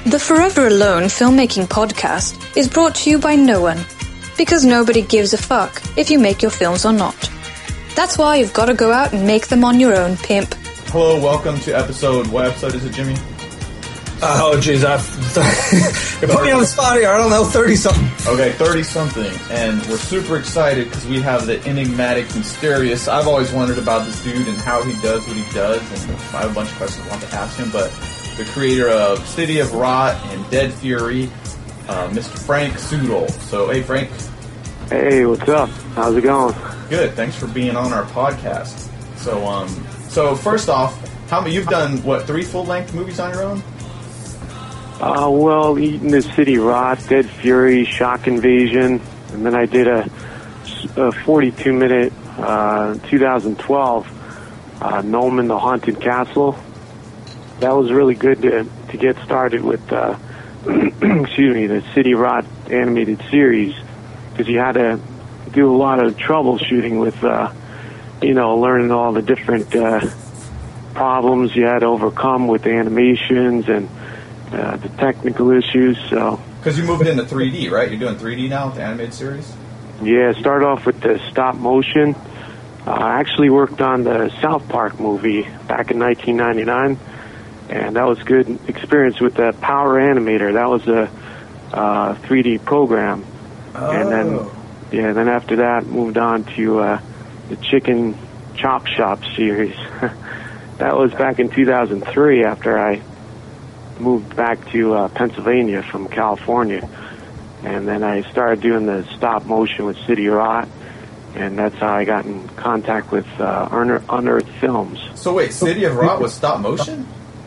The Forever Alone Filmmaking Podcast is brought to you by no one, because nobody gives a fuck if you make your films or not. That's why you've got to go out and make them on your own, pimp. Hello, welcome to what episode is it, Jimmy? Oh, jeez, you put me on the spot here. I don't know, 30-something. Okay, 30-something, and we're super excited because we have the enigmatic, mysterious. I've always wondered about this dude and how he does what he does, and I have a bunch of questions I want to ask him, but the creator of City of Rott and Dead Fury, Mr. Frank Sudol. So, hey, Frank. Hey, what's up? How's it going? Good. Thanks for being on our podcast. So first off, you've done 3 full-length movies on your own? Well, Eating the City of Rott, Dead Fury, Shock Invasion, and then I did a 42-minute 2012 Nomen the Haunted Castle. That was really good to get started with the City of Rott animated series, because you had to do a lot of troubleshooting with, learning all the different problems you had to overcome with the animations and the technical issues. So, because you moved into 3D, right? You're doing 3D now with the animated series? Yeah, start off with the stop motion. I actually worked on the South Park movie back in 1999. And that was a good experience with the Power Animator. That was a 3D program. Oh. And then after that, moved on to the Chicken Chop Shop series. That was back in 2003 after I moved back to Pennsylvania from California. And then I started doing the stop motion with City of Rott. And that's how I got in contact with Unearthed Films. So wait, City of Rott was stop motion?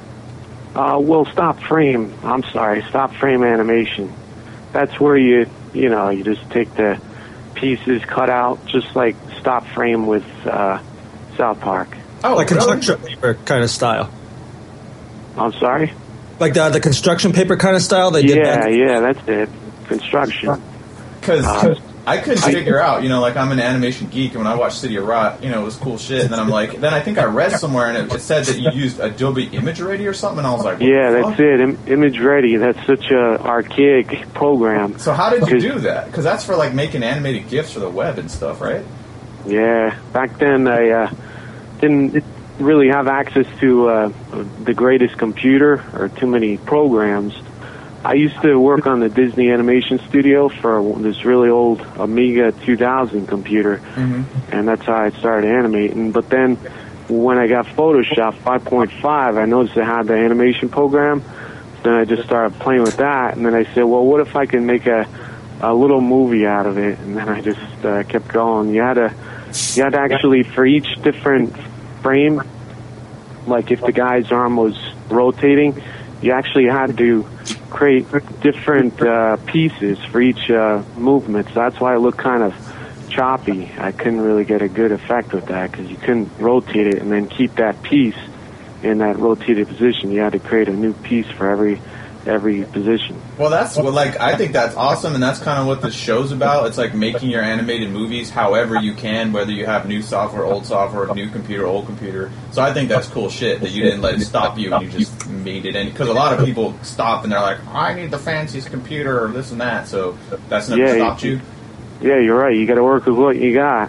Stop frame animation. That's where you just take the pieces, cut out, just like stop frame with South Park. Oh, like really? Construction paper kind of style. I'm sorry? Like the construction paper kind of style they did back? Yeah, that's it. Construction. Because I couldn't figure out, like I'm an animation geek, and when I watched City of Rott, it was cool shit, and then I'm like, then I think I read somewhere, and it said that you used Adobe Image Ready or something, and I was like, yeah, that's it, Image Ready. That's such a archaic program. So how did you do that? Because that's for, making animated GIFs for the web and stuff, right? Yeah, back then I didn't really have access to the greatest computer or too many programs. I used to work on the Disney Animation Studio for this really old Amiga 2000 computer, and that's how I started animating. But then when I got Photoshop 5.5, I noticed it had the animation program. Then I just started playing with that, and then I said, well, what if I can make a little movie out of it? And then I just kept going. You had to actually, for each different frame, like if the guy's arm was rotating, you actually had to create different pieces for each movement. So that's why it looked kind of choppy. I couldn't really get a good effect with that because you couldn't rotate it and then keep that piece in that rotated position. You had to create a new piece for every position. Well, I think that's awesome, and that's kind of what this show's about. It's like making your animated movies however you can, whether you have new software, old software, new computer, old computer. So I think that's cool shit that you didn't let it stop you and you just made it. Because a lot of people stop and they're like, I need the fanciest computer or this and that. So that's never stopped you. Yeah, you're right. You got to work with what you got.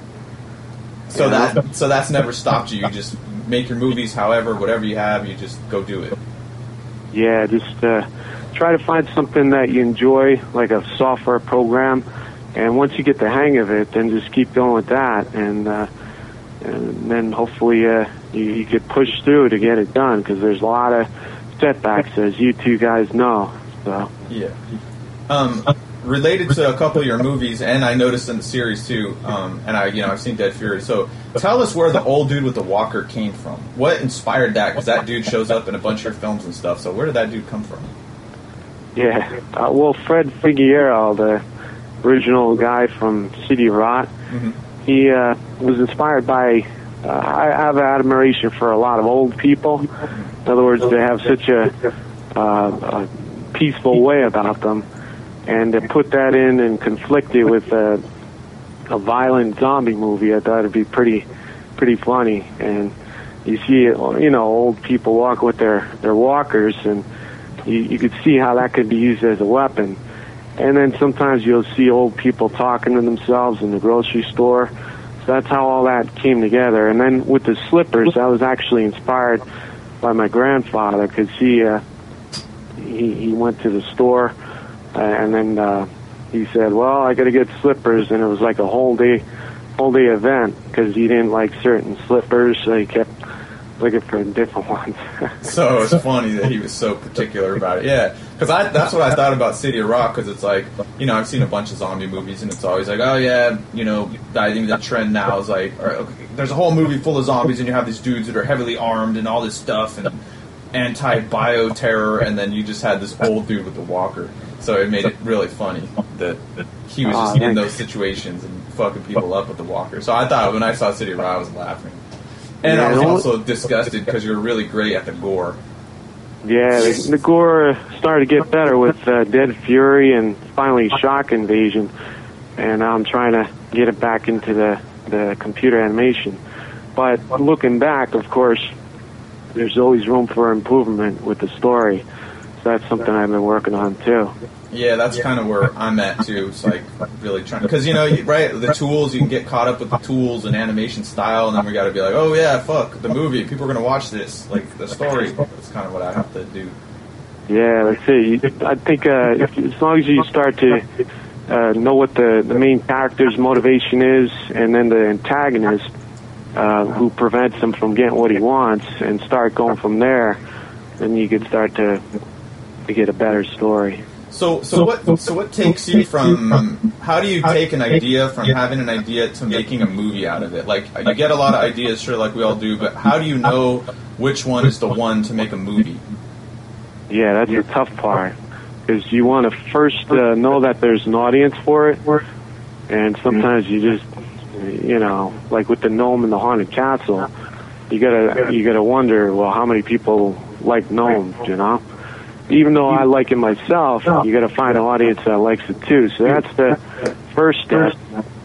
So that's never stopped you. You just make your movies however, whatever you have, you just go do it. Yeah, just try to find something that you enjoy, like a software program, and once you get the hang of it, then just keep going with that, and then hopefully you could push through to get it done, because there's a lot of setbacks, as you two guys know. So yeah. Related to a couple of your movies, and I noticed in the series too, and I've seen Dead Fury. So tell us where the old dude with the walker came from. What inspired that? Because that dude shows up in a bunch of your films and stuff. So where did that dude come from? Yeah, Fred Figueroa, the original guy from City of Rott, he was inspired by. I have admiration for a lot of old people. In other words, they have such a peaceful way about them. And to put that in and conflict it with a violent zombie movie, I thought it'd be pretty funny. And you see, old people walk with their walkers, and you could see how that could be used as a weapon. And then sometimes you'll see old people talking to themselves in the grocery store. So that's how all that came together. And then with the slippers, I was actually inspired by my grandfather, because he went to the store and then he said, well, I got to get slippers, and it was like a whole day event, because he didn't like certain slippers, so he kept looking for different ones. So it's funny that he was so particular about it. Yeah, because that's what I thought about City of Rott, because it's like, you know, I've seen a bunch of zombie movies, and it's always like, oh yeah, you know, I think the trend now is like, okay, there's a whole movie full of zombies, and you have these dudes that are heavily armed and all this stuff, and anti-bio-terror, and then you just had this old dude with the walker. So it made it really funny that he was just in those situations and fucking people up with the walker. So I thought, when I saw City of Rott, I was laughing. And I was also disgusted because you're really great at the gore. Yeah, the gore started to get better with Dead Fury and finally Shock Invasion. And now I'm trying to get it back into the computer animation. But looking back, of course, there's always room for improvement with the story. So that's something I've been working on too. Yeah, that's kind of where I'm at too. It's like really trying, because you know, right, the tools, you can get caught up with the tools and animation style, and then we got to be like, oh yeah, fuck the movie, people are gonna watch this, like the story. That's kind of what I have to do. Yeah, that's it. I think as long as you start to know what the main character's motivation is, and then the antagonist who prevents him from getting what he wants, and start going from there, then you can start to get a better story. So what takes you from, how do you take an idea from having an idea to making a movie out of it? Like, you get a lot of ideas, sure, like we all do, but how do you know which one is the one to make a movie? Yeah, that's the tough part, because you want to first know that there's an audience for it, and sometimes you just, you know, like with the gnome and the haunted castle, you gotta wonder, well, how many people like gnomes, you know? Even though I like it myself, you got to find an audience that likes it too. So that's the first step.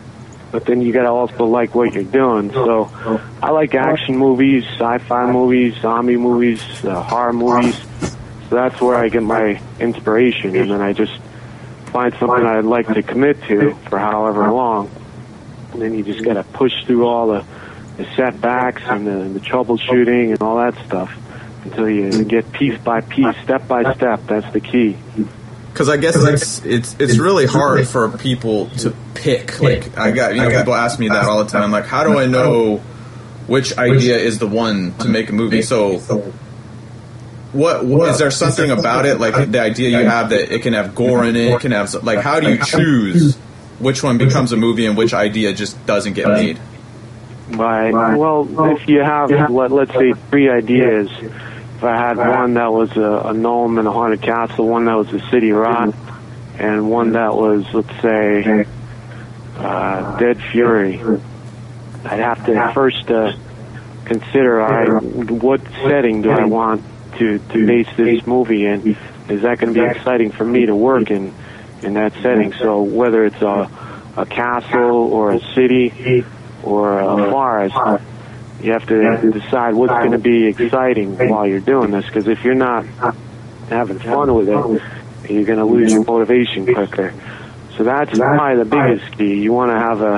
But then you got to also like what you're doing. So I like action movies, sci-fi movies, zombie movies, horror movies. So that's where I get my inspiration, and then I just find something I'd like to commit to for however long. And then you just got to push through all the setbacks and the troubleshooting and all that stuff, until you get piece by piece, step by step. That's the key. Because I guess it's really hard for people to pick. Like, I got, you know, people ask me that all the time. Like, how do I know which idea is the one to make a movie? So, what is there something about it, like the idea you have that it can have gore in it? It can have, like, how do you choose which one becomes a movie and which idea just doesn't get made? Right. Well, if you have, let's say, 3 ideas. If I had one that was a gnome and a haunted castle, one that was the City of Rott, and one that was, let's say, Dead Fury, I'd have to first consider what setting do I want to base this movie in. Is that going to be exciting for me to work in that setting? So whether it's a castle or a city or a forest, you have to decide what's going to be exciting while you're doing this, because if you're not having fun with it, you're going to lose your motivation quicker. So that's probably the biggest key. You want to have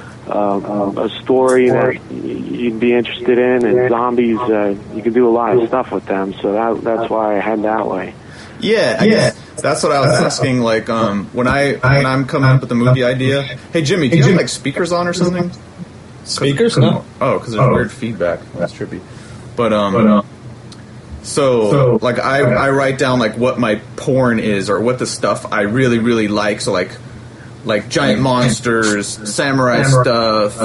a story that you'd be interested in, and zombies, you can do a lot of stuff with them, so that's why I head that way. Yeah, I guess that's what I was asking. Like, when I'm coming up with a movie idea, hey Jimmy, do you have like speakers on or something? Speakers? No. Oh, because there's weird feedback. That's trippy. But so like I write down like what my porn is, or what the stuff I really really like. So like giant monsters, samurai stuff,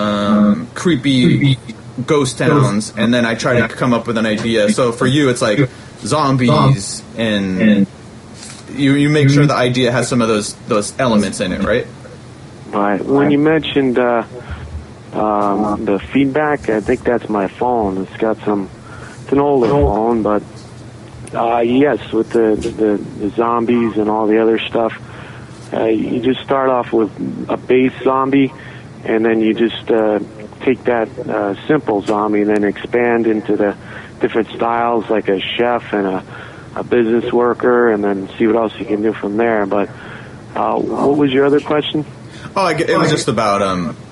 creepy ghost towns, and then I try to come up with an idea. So for you, it's like zombies, and you make sure the idea has some of those elements in it, right? Right. When you mentioned the feedback, I think that's my phone. It's got it's an older phone, but yes, with the zombies and all the other stuff, you just start off with a base zombie, and then you just take that simple zombie and then expand into the different styles, like a chef and a a business worker, and then see what else you can do from there. But what was your other question? Oh, it was just about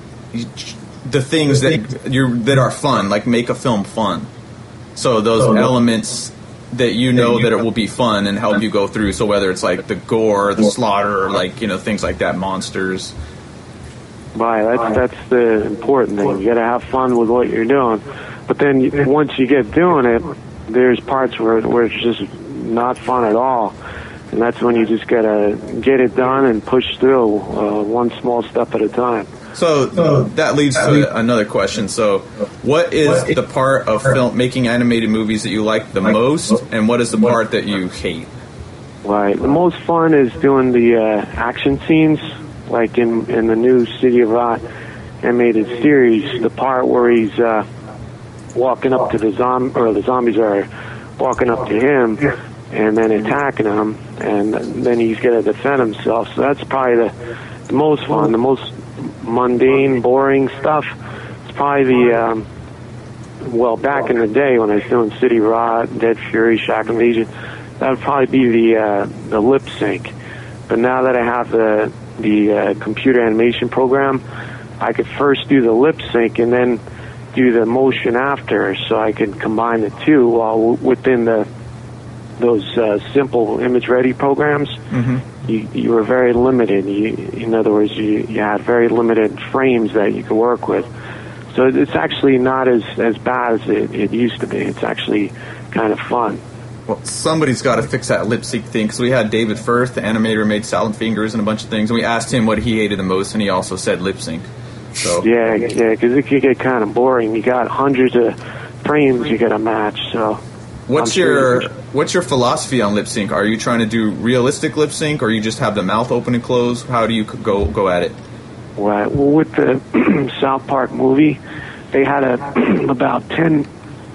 the things that are fun, like make a film fun. So those elements that you know that it will be fun and help you go through. So whether it's like the gore, the slaughter, or like, you know, things like that, monsters. Right, that's the important thing. You got to have fun with what you're doing. But then once you get doing it, there's parts where it's just not fun at all. And that's when you just got to get it done and push through one small step at a time. So that leads to another question. So what is the part of making animated movies that you like the most, and what is the part that you hate? Right. The most fun is doing the action scenes, like in the new City of Rott animated series, the part where he's walking up to the zombies are walking up to him and then attacking him, and then he's going to defend himself. So that's probably the most fun. The most mundane, boring stuff, it's probably back in the day when I was doing City of Rott, Dead Fury, Shack Invasion, that would probably be the lip sync. But now that I have the computer animation program, I could first do the lip sync and then do the motion after, so I could combine the two while within those simple image ready programs. Mm-hmm. You were very limited. In other words, you had very limited frames that you could work with. So it's actually not as bad as it used to be. It's actually kind of fun. Well, somebody's got to fix that lip sync thing, because we had David Firth, the animator, made Silent Fingers and a bunch of things, and we asked him what he hated the most, and he also said lip sync. So yeah, because it could get kind of boring. You got hundreds of frames you got to match. So what's your philosophy on lip sync? Are you trying to do realistic lip sync, or you just have the mouth open and close? How do you go at it? Right. Well, with the South Park movie, they had about 10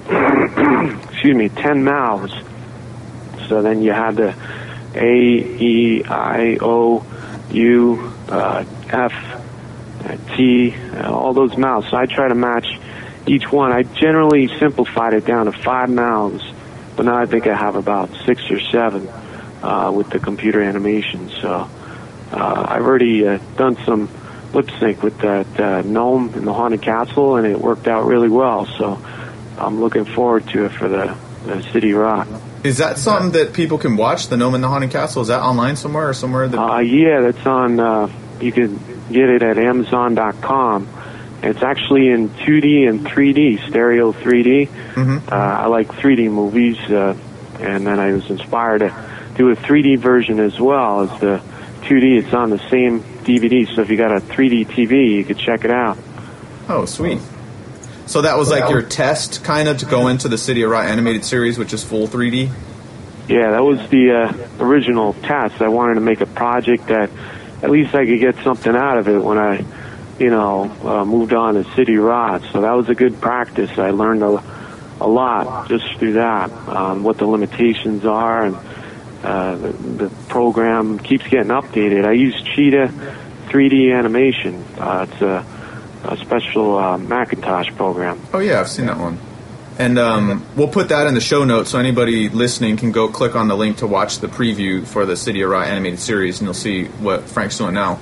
mouths. So then you had the A, E, I, O, U, F, T, all those mouths. So I try to match each one. I generally simplified it down to 5 mouths, but now I think I have about 6 or 7 with the computer animation. So I've already done some lip sync with that gnome in the Haunted Castle, and it worked out really well. So I'm looking forward to it for the City of Rott. Is that something that people can watch, the gnome in the Haunted Castle? Is that online somewhere or somewhere? Yeah, that's on. You can get it at Amazon.com. It's actually in 2D and 3D, stereo 3D. Mm-hmm. I like 3D movies, and then I was inspired to do a 3D version as well as the 2D. It's on the same DVD, so if you got a 3D TV, you could check it out. Oh, sweet. So that was like your test, kind of, to go into the City of Rott animated series, which is full 3D? Yeah, that was the original test. I wanted to make a project that at least I could get something out of it when I, moved on to City of Rott. So that was a good practice. I learned a lot just through that, what the limitations are, and the program keeps getting updated. I use Cheetah 3D animation. It's a special Macintosh program. Oh, yeah, I've seen that one. And we'll put that in the show notes so anybody listening can go click on the link to watch the preview for the City of Rott animated series, and you'll see what Frank's doing now.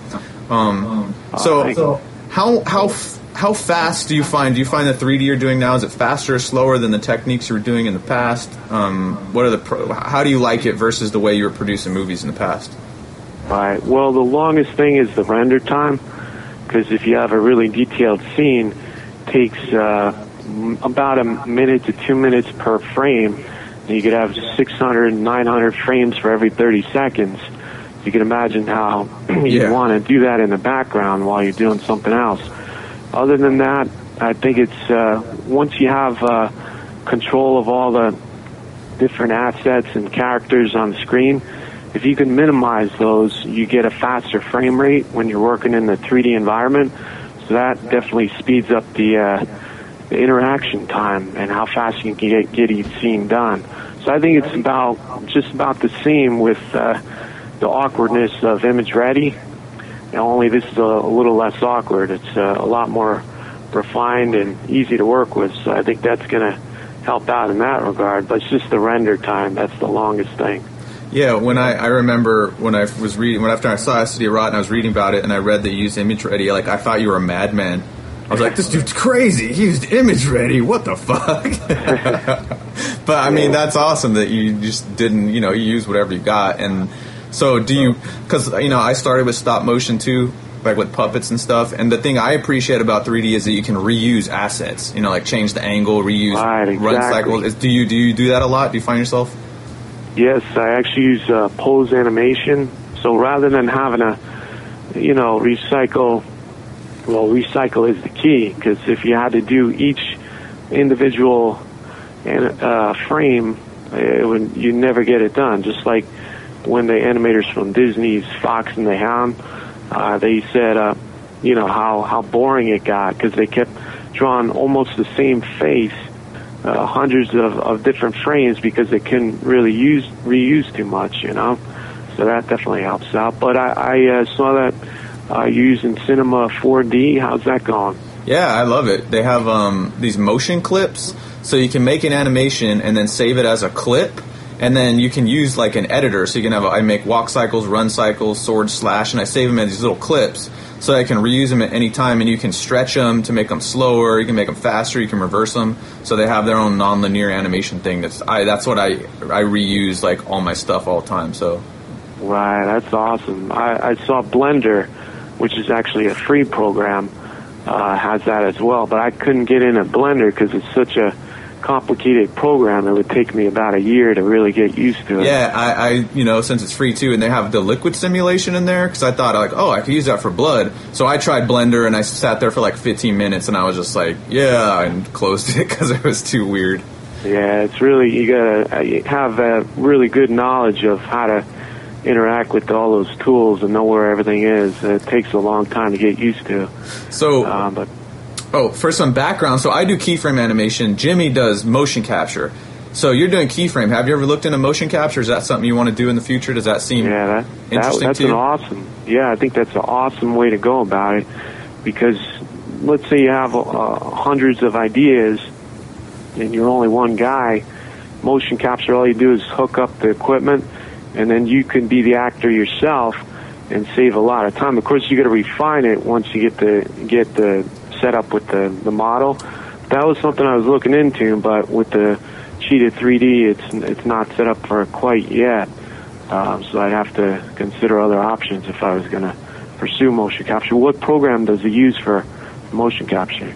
So how fast do you find the 3D you're doing now? Is it faster or slower than the techniques you were doing in the past? How do you like it versus the way you were producing movies in the past? Right. Well, the longest thing is the render time, because if you have a really detailed scene, it takes about a minute to 2 minutes per frame. And you could have 600, 900 frames for every 30 seconds. You can imagine how you want to do that in the background while you're doing something else. Other than that, I think it's once you have control of all the different assets and characters on the screen, if you can minimize those, you get a faster frame rate when you're working in the 3D environment. So that definitely speeds up the interaction time and how fast you can get each scene done. So I think it's just about the same with the awkwardness of image ready. Only this is a little less awkward. It's a lot more refined and easy to work with. So I think that's going to help out in that regard. But it's just the render time that's the longest thing. Yeah, when I remember when I was reading, after I saw City of Rott and I was reading about it, and I read that you used image ready, like I thought you were a madman. I was like, this dude's crazy. He used image ready. What the fuck? But I mean, that's awesome that you just didn't, you use whatever you got. And so because I started with stop motion too, like with puppets and stuff. And the thing I appreciate about 3D is that you can reuse assets. Like change the angle, reuse run cycles. Do you do that a lot? Do you find yourself? Yes, I actually use pose animation. So rather than having a, recycle is the key, because if you had to do each individual frame, you'd never get it done. Just like when the animators from Disney's Fox and the Hound, they said, how boring it got, because they kept drawing almost the same face, hundreds of different frames, because they couldn't really reuse too much, So that definitely helps out. But I saw that you're using Cinema 4D. How's that going? Yeah, I love it. They have these motion clips, so you can make an animation and then save it as a clip, and then you can use like an editor. So you can have I make walk cycles, run cycles, sword, slash, and I save them as these little clips, so I can reuse them at any time, and you can stretch them to make them slower, you can make them faster, you can reverse them. So they have their own non-linear animation thing. That's what I reuse like all my stuff all the time. So. Right, that's awesome. I saw Blender, which is actually a free program, has that as well. But I couldn't get in a Blender because it's such a complicated program. It would take me about a year to really get used to it. Yeah, I since it's free too, and they have the liquid simulation in there, because I thought I could use that for blood. So I tried Blender, and I sat there for like 15 minutes, and I was just like, yeah, and closed it because it was too weird. Yeah, it's really, you gotta have a really good knowledge of how to interact with all those tools and know where everything is. It takes a long time to get used to. So, for some background, so I do keyframe animation. Jimmy does motion capture. So you're doing keyframe. Have you ever looked into motion capture? Is that something you want to do in the future? Does that seem interesting that's to you? I think that's an awesome way to go about it, because let's say you have hundreds of ideas and you're only one guy. Motion capture, all you do is hook up the equipment, and then you can be the actor yourself and save a lot of time. Of course, you got to refine it once you get the setup with the model. That was something I was looking into, but with the cheated 3D, it's not set up for it quite yet. So I'd have to consider other options if I was going to pursue motion capture. What program does it use for motion capture?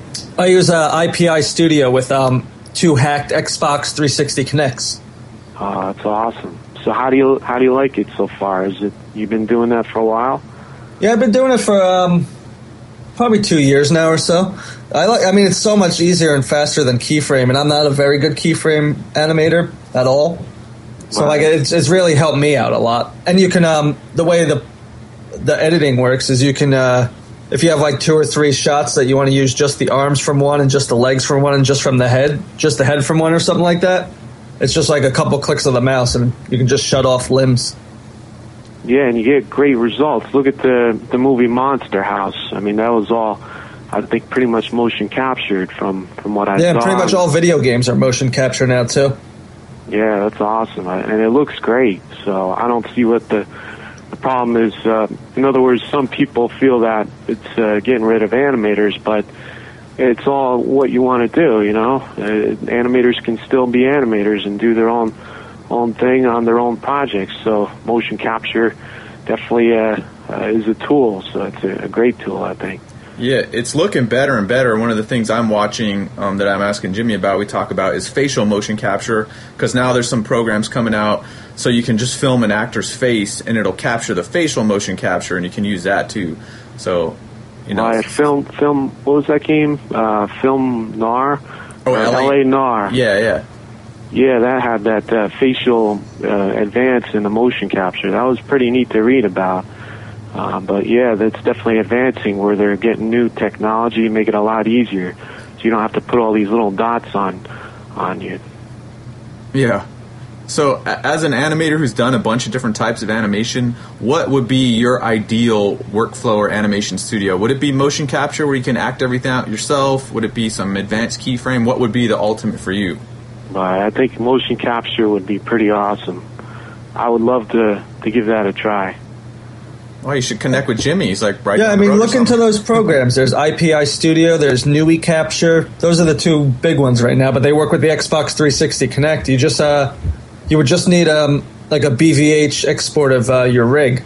I use IPI Studio with 2 hacked Xbox 360 Kinects. Oh, that's awesome. So how do you like it so far? You've been doing that for a while? Yeah, I've been doing it for probably 2 years now or so. It's so much easier and faster than keyframe, and I'm not a very good keyframe animator at all. So it's really helped me out a lot. And you can the way the editing works is you can if you have like 2 or 3 shots that you want to use just the arms from one and just the legs from one and just from the head from one or something like that. It's just like a couple clicks of the mouse, and you can just shut off limbs. Yeah, and you get great results. Look at the movie Monster House. I mean, that was all, I think, pretty much motion captured from what I saw. Yeah, pretty much all video games are motion capture now, too. Yeah, that's awesome. And it looks great. So I don't see what the problem is. In other words, some people feel that it's getting rid of animators, but it's all what you want to do, Animators can still be animators and do their own thing on their own projects. So motion capture definitely is a tool. So it's a great tool, I think. Yeah, it's looking better and better. One of the things I'm watching that I'm asking Jimmy about, we talk about, is facial motion capture, because now there's some programs coming out so you can just film an actor's face and it'll capture the facial motion capture, and you can use that too. So, film. What was that game? Film Noir. Oh, LA Noir. Yeah. Yeah, that had that facial advance in the motion capture. That was pretty neat to read about. But yeah, that's definitely advancing, where they're getting new technology, make it a lot easier, so you don't have to put all these little dots on you. Yeah. So, as an animator who's done a bunch of different types of animation, what would be your ideal workflow or animation studio? Would it be motion capture where you can act everything out yourself? Would it be some advanced keyframe? What would be the ultimate for you? I think motion capture would be pretty awesome. I would love to give that a try. Well, you should connect with Jimmy. He's like right. Yeah, I mean, look into those programs. There's IPI Studio. There's Nui Capture. Those are the two big ones right now. But they work with the Xbox 360 Connect. You just you would just need like a BVH export of your rig.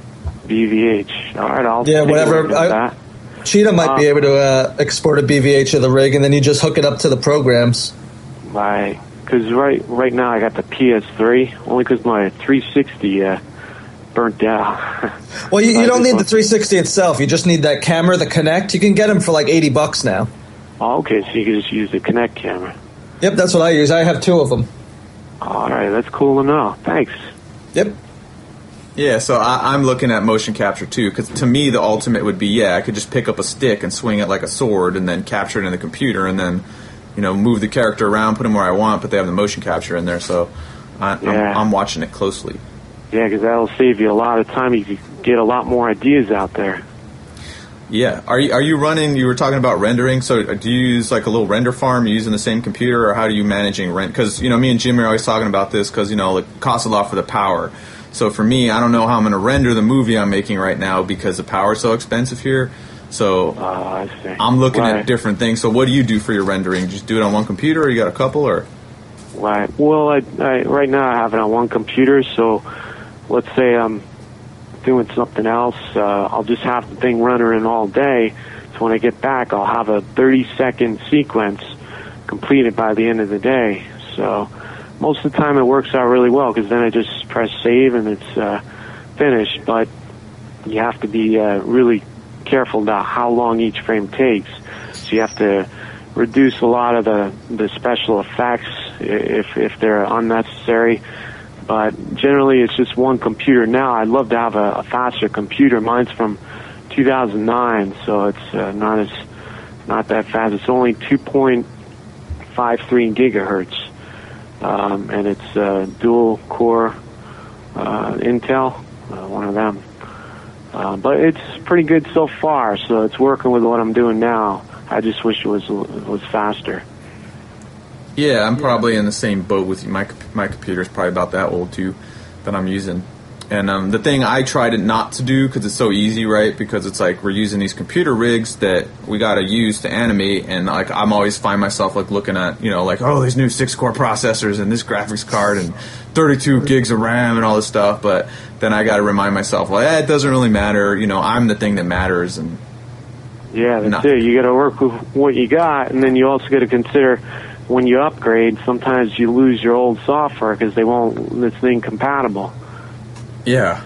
BVH. All right, I'll whatever. Cheetah might be able to export a BVH of the rig, and then you just hook it up to the programs. Right. Because right now I got the PS3 only because my 360 burnt out. Well, you don't need the 360 itself. You just need that camera, the Kinect. You can get them for like $80 now. Oh, okay, so you can just use the Kinect camera. Yep, that's what I use. I have 2 of them. All right, that's cool to know. Thanks. Yep. Yeah, so I'm looking at motion capture too, because to me the ultimate would be, I could just pick up a stick and swing it like a sword and then capture it in the computer and then, move the character around, put them where I want, but they have the motion capture in there, so I'm watching it closely. Yeah, because that'll save you a lot of time. You can get a lot more ideas out there. Yeah. Are you running, you were talking about rendering, so do you use like a little render farm, you using the same computer, or how are you managing rent? Because, me and Jimmy are always talking about this because, it costs a lot for the power. So for me, I don't know how I'm going to render the movie I'm making right now because the power's so expensive here. So I see. I'm looking at different things. So what do you do for your rendering? Just do it on one computer, or you got a couple, or? Right. Well, I right now I have it on one computer, so let's say I'm doing something else, I'll just have the thing running all day. So when I get back, I'll have a 30-second sequence completed by the end of the day. So most of the time it works out really well because then I just press save and it's finished. But you have to be really careful about how long each frame takes. So you have to reduce a lot of the special effects if they're unnecessary. But generally, it's just one computer now. I'd love to have a faster computer. Mine's from 2009, so it's not that fast. It's only 2.53 gigahertz, and it's dual core Intel, one of them. But it's pretty good so far. So it's working with what I'm doing now. I just wish it was faster. Yeah, I'm probably in the same boat with you. My computer's probably about that old, too, that I'm using. And the thing I try to not to do, because it's so easy, right, because it's like we're using these computer rigs that we got to use to animate, and like I'm always find myself like looking at, these new 6-core processors and this graphics card and 32 gigs of RAM and all this stuff, but then I got to remind myself, it doesn't really matter, I'm the thing that matters. And yeah, that's it. You got to work with what you got, and then you also got to consider when you upgrade, sometimes you lose your old software because it's incompatible. Yeah.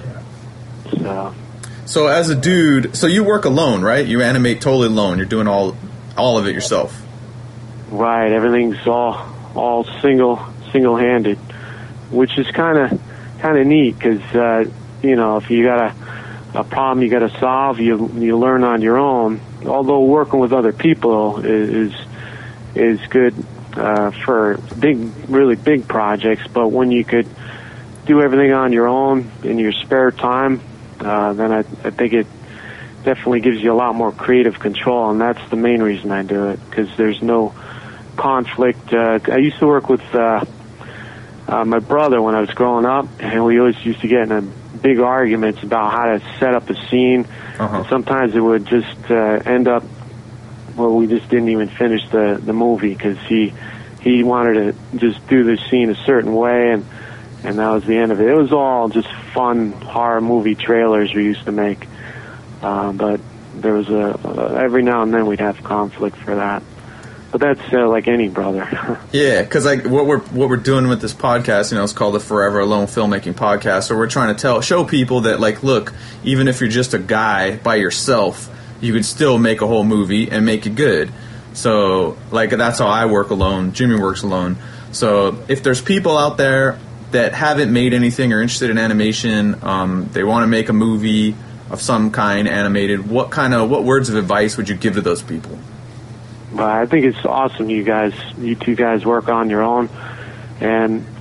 So as a dude, so you work alone, right? You animate totally alone. You're doing all of it yourself. Right. Everything's all single-handed, which is kind of neat because if you got a problem you got to solve, you learn on your own. Although working with other people is good for really big projects, but when you could do everything on your own in your spare time, then I think it definitely gives you a lot more creative control, and that's the main reason I do it, because there's no conflict. I used to work with my brother when I was growing up, and we always used to get in big arguments about how to set up a scene. And sometimes it would just end up we just didn't even finish the movie because he wanted to just do the scene a certain way, and that was the end of it. It was all just fun horror movie trailers we used to make, but there was every now and then we'd have conflict for that. But that's like any brother. Yeah, because what we're doing with this podcast, it's called the Forever Alone Filmmaking Podcast. So we're trying to show people that, look, even if you're just a guy by yourself, you could still make a whole movie and make it good. So, that's how I work alone. Jimmy works alone. So, if there's people out there that haven't made anything or interested in animation, they want to make a movie of some kind, animated, what words of advice would you give to those people? Well, I think it's awesome you two guys work on your own. And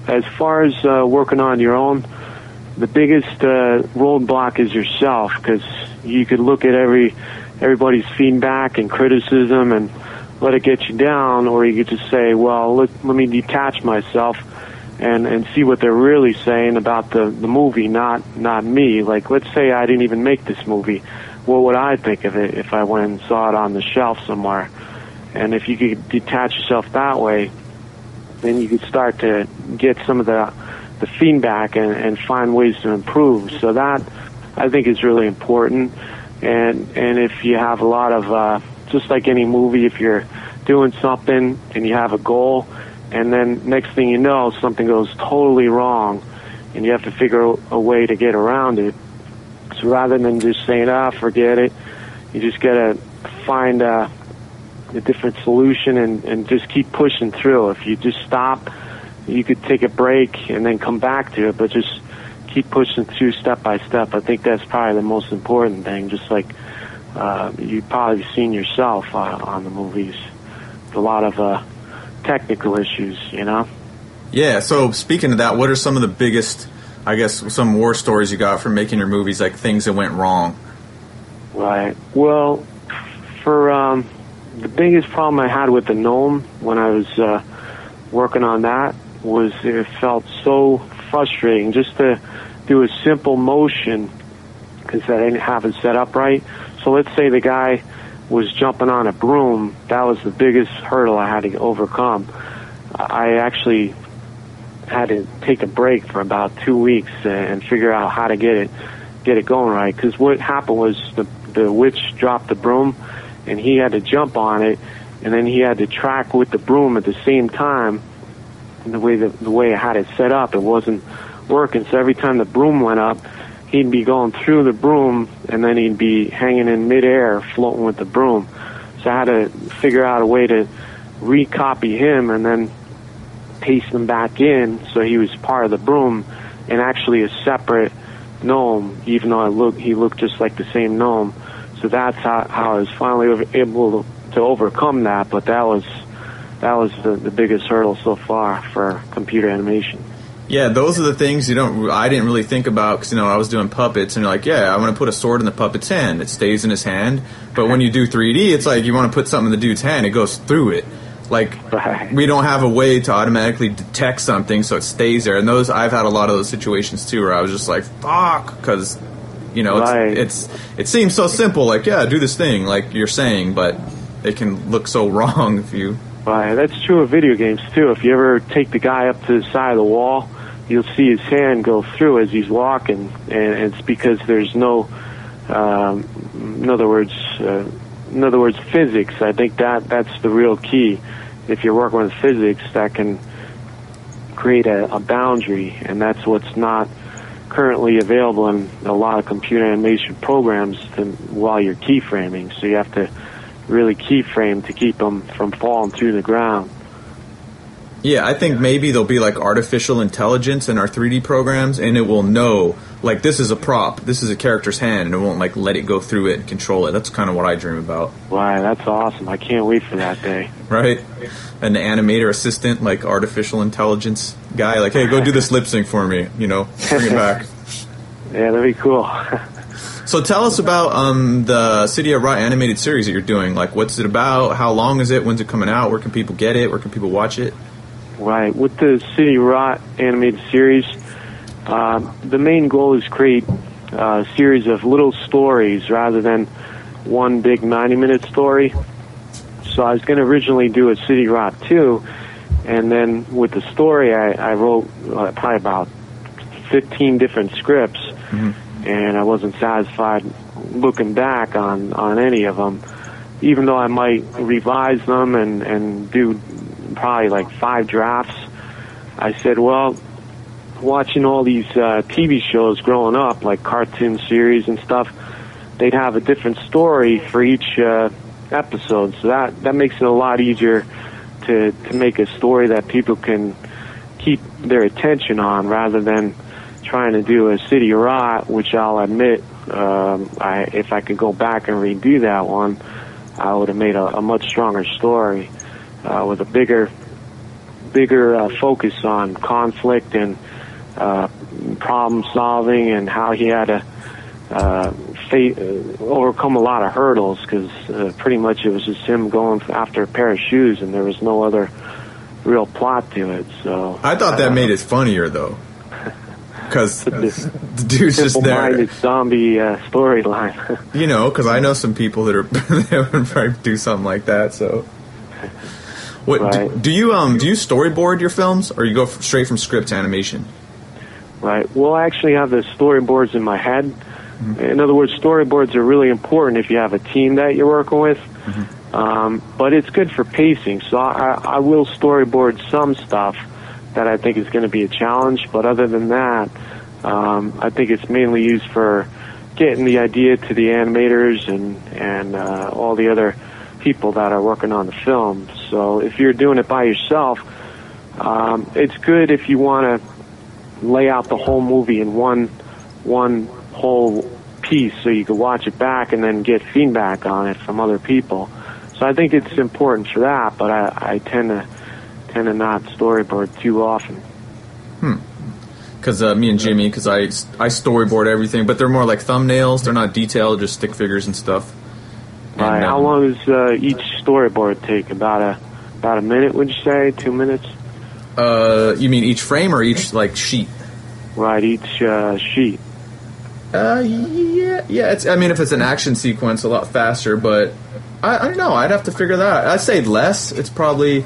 as far as working on your own, the biggest roadblock is yourself, because you could look at everybody's feedback and criticism and let it get you down, or you could just say, well, let me detach myself and see what they're really saying about the movie, not me. Like, let's say I didn't even make this movie. What would I think of it if I went and saw it on the shelf somewhere? And if you could detach yourself that way, then you could start to get some of the feedback and find ways to improve. So that, I think, is really important. And if you have a lot of, just like any movie, if you're doing something and you have a goal, and then next thing you know, something goes totally wrong, and you have to figure a way to get around it. So rather than just saying, forget it, you just got to find a different solution and just keep pushing through. If you just stop, you could take a break and then come back to it, but just keep pushing through step by step. I think that's probably the most important thing, just like you've probably seen yourself on the movies. A lot of technical issues, you know? Yeah, so speaking of that, what are some of the biggest, I guess, some war stories you got from making your movies, like things that went wrong? Right. Well, for the biggest problem I had with the gnome when I was working on that was it felt so frustrating just to do a simple motion because I didn't have it set up right. So let's say the guy was jumping on a broom. That was the biggest hurdle I had to overcome. I actually had to take a break for about 2 weeks and figure out how to get it going right. Because what happened was the witch dropped the broom, and he had to jump on it, and then he had to track with the broom at the same time. And the way I had it set up, it wasn't working. So every time the broom went up, he'd be going through the broom, and then he'd be hanging in midair, floating with the broom. So I had to figure out a way to recopy him and then paste him back in so he was part of the broom and actually a separate gnome, even though he looked just like the same gnome. So that's how I was finally able to overcome that. But that was the biggest hurdle so far for computer animation. Yeah, those are the things I didn't really think about because, I was doing puppets, and you're like, yeah, I want to put a sword in the puppet's hand. It stays in his hand. But when you do 3D, it's like you want to put something in the dude's hand. It goes through it. Like, right. We don't have a way to automatically detect something so it stays there. And I've had a lot of those situations, too, where I was just like, fuck, because, right. it seems so simple. Like, yeah, do this thing, like you're saying, but it can look so wrong if you... Right, that's true of video games, too. If you ever take the guy up to the side of the wall, you'll see his hand go through as he's walking, and it's because there's no, in other words, physics. I think that's the real key. If you're working with physics, that can create a boundary, and that's what's not currently available in a lot of computer animation programs while you're keyframing. So you have to really keyframe to keep them from falling through the ground. Yeah, I think maybe there'll be like artificial intelligence in our 3D programs, and it will know, like, this is a prop, this is a character's hand, and it won't, like, let it go through it and control it. That's kind of what I dream about. Wow, that's awesome. I can't wait for that day. Right? An animator assistant, like, artificial intelligence guy, like, hey, go do this lip sync for me, bring it back. Yeah, that'd be cool. So tell us about the City of Rott animated series that you're doing. Like, what's it about? How long is it? When's it coming out? Where can people get it? Where can people watch it? Right. With the City of Rott animated series, the main goal is create a series of little stories rather than one big 90-minute story. So I was going to originally do a City of Rott 2, and then with the story, I wrote probably about 15 different scripts, and I wasn't satisfied looking back on any of them, even though I might revise them and do probably like 5 drafts. I said, well, watching all these TV shows growing up, like cartoon series and stuff, they'd have a different story for each episode. So that makes it a lot easier to make a story that people can keep their attention on rather than trying to do a City of Rott, which I'll admit, if I could go back and redo that one, I would have made a much stronger story with a bigger bigger focus on conflict and problem solving, and how he had to overcome a lot of hurdles, because pretty much it was just him going after a pair of shoes, and there was no other real plot to it. So I thought that made it funnier, though, because the dude's just there. Zombie storyline. You know, because I know some people that would probably do something like that. So, what right. do you storyboard your films, or you go straight from script to animation? Right. Well, I actually have the storyboards in my head. Mm-hmm. In other words, storyboards are really important if you have a team that you're working with. Mm-hmm. But it's good for pacing. So I will storyboard some stuff that I think is going to be a challenge. But other than that, I think it's mainly used for getting the idea to the animators and all the other people that are working on the film. So if you're doing it by yourself, it's good if you want to lay out the whole movie in one whole piece, so you can watch it back and then get feedback on it from other people. So I think it's important for that, but I tend to not storyboard too often. Because me and Jimmy, because I storyboard everything, but they're more like thumbnails. They're not detailed, just stick figures and stuff. Right. And, how long does each storyboard take? About a minute, would you say? 2 minutes? You mean each frame or each sheet? Right, each sheet. Yeah. I mean, if it's an action sequence, a lot faster. But I don't know. I'd have to figure that out. I'd say less. It's probably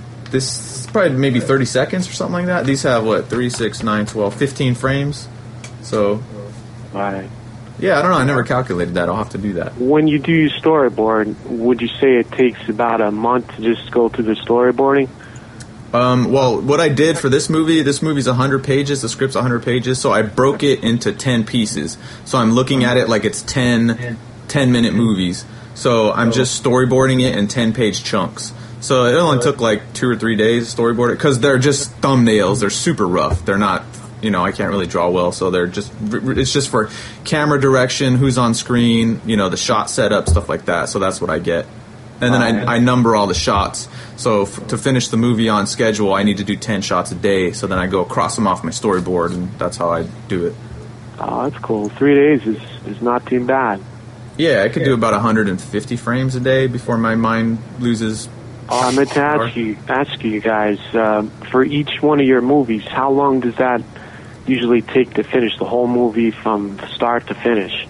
maybe 30 seconds or something like that. These have 3, 6, 9, 12, 15 frames. So, right. Yeah, I don't know. I never calculated that. I'll have to do that. When you do your storyboard, would you say it takes about a month to just go through the storyboarding? Well, what I did for this movie's 100 pages, the script's 100 pages, so I broke it into 10 pieces. So I'm looking at it like it's 10-minute movies. So I'm just storyboarding it in 10-page chunks. So it only took 2 or 3 days to storyboard it, because they're just thumbnails. They're super rough. They're not, I can't really draw well, so it's just for camera direction, who's on screen, the shot setup, stuff like that. So that's what I get. And then I number all the shots. So to finish the movie on schedule, I need to do 10 shots a day. So then I go cross them off my storyboard, and that's how I do it. Oh, that's cool. 3 days is not too bad. Yeah, I could do about 150 frames a day before my mind loses. I meant to ask you guys, for each one of your movies, how long does that usually take to finish the whole movie from start to finish?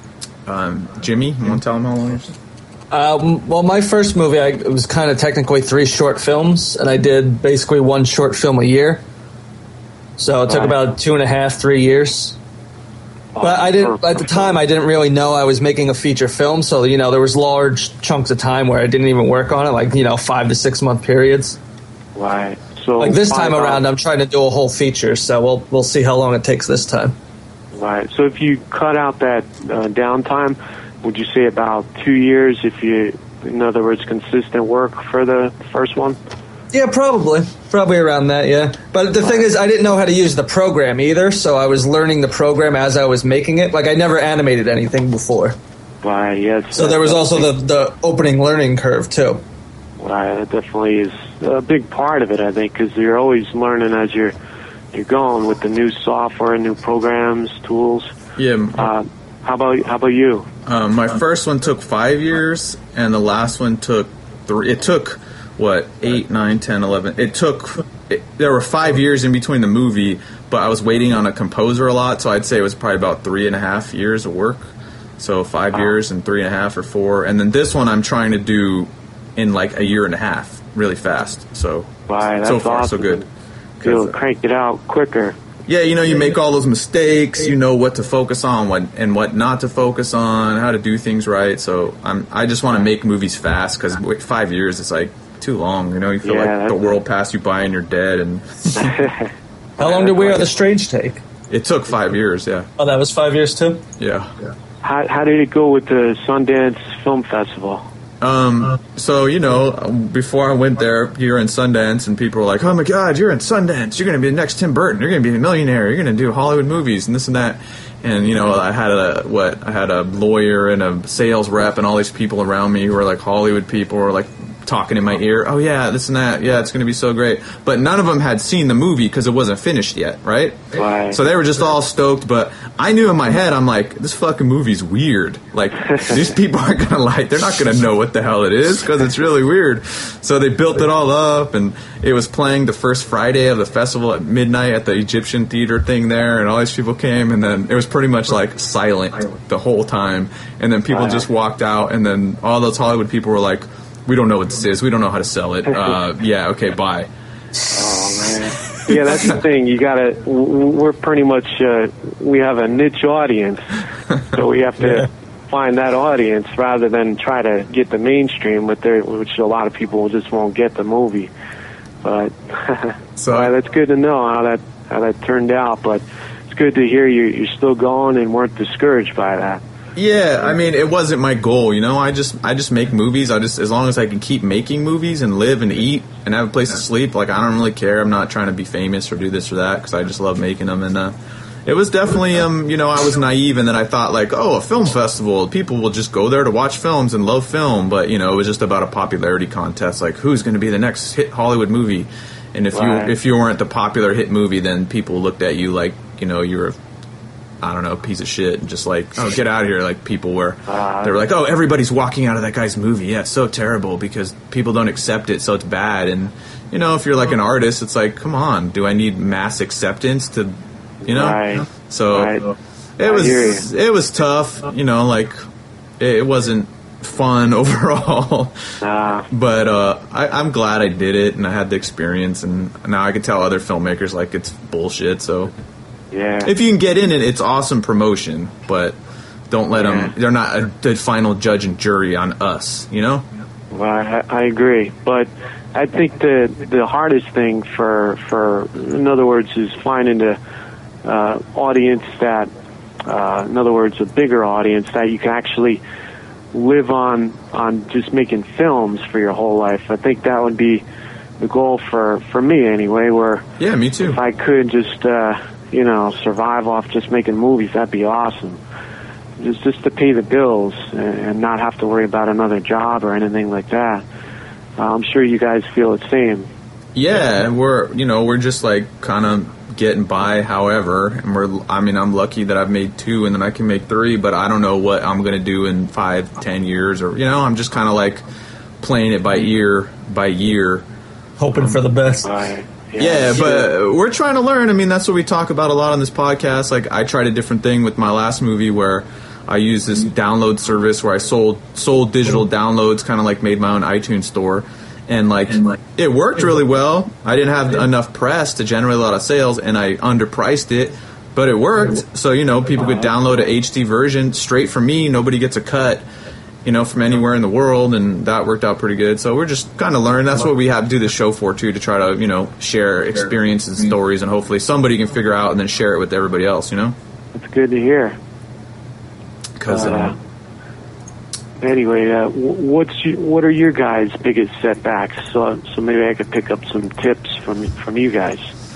Jimmy, you want to tell him how long it is? Well, my first movie, it was kind of technically 3 short films, and I did basically 1 short film a year. So it took about 2.5, 3 years. But at the time, I didn't really know I was making a feature film, so, there was large chunks of time where I didn't even work on it, 5 to 6 month periods. Right. So this time around, I'm trying to do a whole feature, so we'll see how long it takes this time. Right. So if you cut out that downtime, would you say about 2 years if you, in other words, consistent work for the first one? Yeah, probably around that, yeah. But the thing is, I didn't know how to use the program either, so I was learning the program as I was making it. I never animated anything before. Right, yes. So there was also the opening learning curve, too. Right, that definitely is a big part of it, I think, because you're always learning as you're going with the new software, new programs, tools. Yeah. How about you? My first one took 5 years, and the last one took 3. It took 8, 9, 10, 11. There were 5 years in between the movie, but I was waiting on a composer a lot, so I'd say it was probably about 3.5 years of work. So 5 years and 3.5 or 4, and then this one I'm trying to do in a year and a half, really fast. So so far awesome. so good. You'll crank it out quicker. Yeah, you make all those mistakes. You know what to focus on, what not to focus on, how to do things right. So I just want to make movies fast, because 5 years is too long. You feel like the world passed you by and you're dead. And how long did We Are the Strange take? It took 5 years. Yeah. Oh, that was 5 years too. Yeah. How did it go with the Sundance Film Festival? So, before I went there, you're in Sundance, and people were like, oh my God, you're in Sundance. You're going to be the next Tim Burton. You're going to be a millionaire. You're going to do Hollywood movies and this and that. And, I had a lawyer and a sales rep and all these people around me who were Hollywood people, or talking in my ear, oh yeah, this and that, yeah, it's going to be so great. But none of them had seen the movie because it wasn't finished yet, right? So they were just all stoked, but I knew in my head, I'm like, this fucking movie's weird. Like, these people aren't going to like, they're not going to know what the hell it is because it's really weird. So they built it all up, and it was playing the first Friday of the festival at midnight at the Egyptian theater thing there, and all these people came, and then it was pretty much like silent the whole time, and then people just walked out, and then all those Hollywood people were like, we don't know what this is, we don't know how to sell it, yeah, okay, bye. Oh man. Yeah, that's the thing. We're pretty much, we have a niche audience, so we have to find that audience rather than try to get the mainstream, which a lot of people just won't get the movie. But so that's good to know how that turned out. But it's good to hear you're still going and weren't discouraged by that. Yeah, I mean, it wasn't my goal, you know. I just make movies. As long as I can keep making movies and live and eat and have a place to sleep, like, I don't really care. I'm not trying to be famous or do this or that because I just love making them. And it was definitely, you know, I was naive, and then I thought, like, oh, a film festival, people will just go there to watch films and love film. But, you know, it was just about a popularity contest, like, who's going to be the next hit Hollywood movie? And if you weren't the popular hit movie, then people looked at you like, you know, you're a, I don't know, piece of shit, and just like, oh, get out of here. Like, people were, they were like, oh, everybody's walking out of that guy's movie. Yeah, it's so terrible because people don't accept it, so it's bad. And, you know, if you're like an artist, it's like, come on, do I need mass acceptance to, you know? Right. So it was tough, you know, like, it wasn't fun overall. But I'm glad I did it, and I had the experience, and now I can tell other filmmakers, like, it's bullshit, so. Yeah. If you can get in it, it's awesome promotion, but don't let them, they're not the final judge and jury on us, you know? Well, I agree. But I think the hardest thing for in other words, is finding the audience that, in other words, a bigger audience that you can actually live on just making films for your whole life. I think that would be the goal for me anyway, where yeah, me too. If I could just you know, survive off just making movies, that'd be awesome. Just to pay the bills and not have to worry about another job or anything like that. I'm sure you guys feel the same. Yeah, we're just like kind of getting by however, and I'm lucky that I've made 2 and then I can make 3, but I don't know what I'm going to do in 5-10 years, or, you know, I'm just kind of like playing it by year, hoping for the best. Yeah, but we're trying to learn. I mean, that's what we talk about a lot on this podcast. Like, I tried a different thing with my last movie where I used this download service where I sold digital downloads, kind of like made my own iTunes store. And, like, it worked really well. I didn't have enough press to generate a lot of sales, and I underpriced it. But it worked. So, you know, people could download an HD version straight from me. Nobody gets a cut, you know, from anywhere in the world, and that worked out pretty good. So we're just kind of learning. That's what we have to do this show for, too, to try to, you know, share experiences and stories, and hopefully somebody can figure out and then share it with everybody else, you know? That's good to hear. Because anyway, what are your guys' biggest setbacks? So maybe I could pick up some tips from you guys.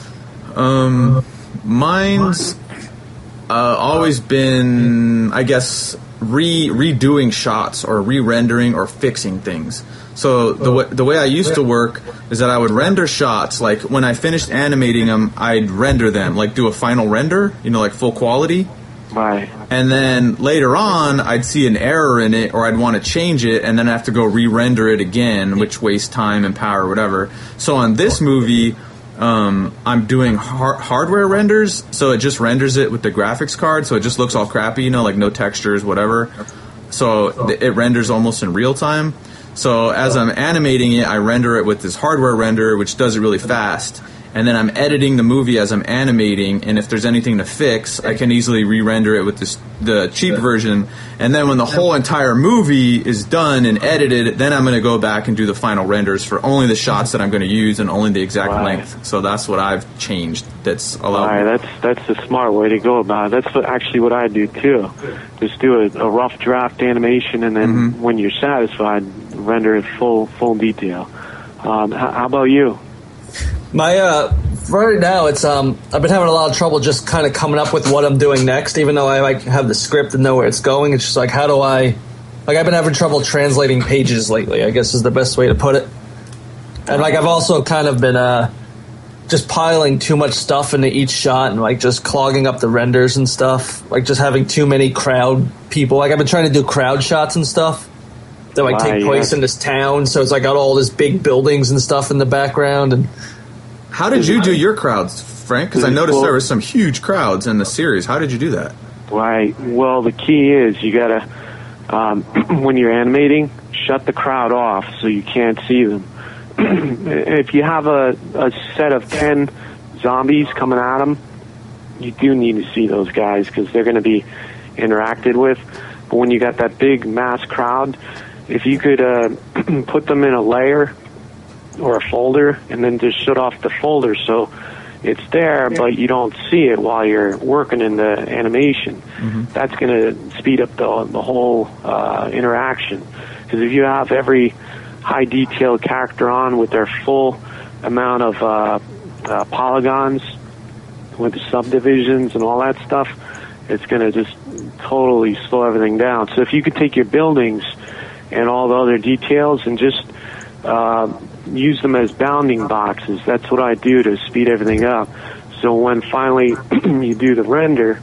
Mine's always been, I guess, redoing shots or re-rendering or fixing things. So the way I used to work is that I would render shots. Like, when I finished animating them, I'd render them, like do a final render, you know, like full quality. Right. And then later on, I'd see an error in it, or I'd want to change it, and then I have to go re-render it again, which wastes time and power or whatever. So on this movie, I'm doing hardware renders, so it just renders it with the graphics card, so it just looks all crappy, you know, like no textures, whatever. So it renders almost in real time. So as I'm animating it, I render it with this hardware render, which does it really fast. And then I'm editing the movie as I'm animating, and if there's anything to fix, I can easily re-render it with the cheap version. And then when the whole entire movie is done and edited, then I'm going to go back and do the final renders for only the shots that I'm going to use and only the exact length. So that's what I've changed. That's allowed. That's the smart way to go about it. That's actually what I do too. Just do a rough draft animation, and then when you're satisfied, render it full detail. How about you? My right now, it's I've been having a lot of trouble just kind of coming up with what I'm doing next. Even though I like have the script and know where it's going, it's just like, how do I Like, I've been having trouble translating pages lately, I guess is the best way to put it. And, like, I've also kind of been just piling too much stuff into each shot and, like, just clogging up the renders and stuff. Like, just having too many crowd people. Like, I've been trying to do crowd shots and stuff that, like, take place in this town. So it's, like, got all this big buildings and stuff in the background. And how did you do your crowds, Frank? Because I noticed there were some huge crowds in the series. How did you do that? Right. Well, the key is you got to, when you're animating, shut the crowd off so you can't see them. If you have a set of 10 zombies coming at them, you do need to see those guys because they're going to be interacted with. But when you got that big mass crowd, if you could put them in a layer or a folder and then just shut off the folder so it's there, but you don't see it while you're working in the animation. That's going to speed up the whole interaction. Because if you have every high detail character on with their full amount of polygons with the subdivisions and all that stuff, it's going to just totally slow everything down. So if you could take your buildings and all the other details and just use them as bounding boxes, that's what I do to speed everything up. So when finally you do the render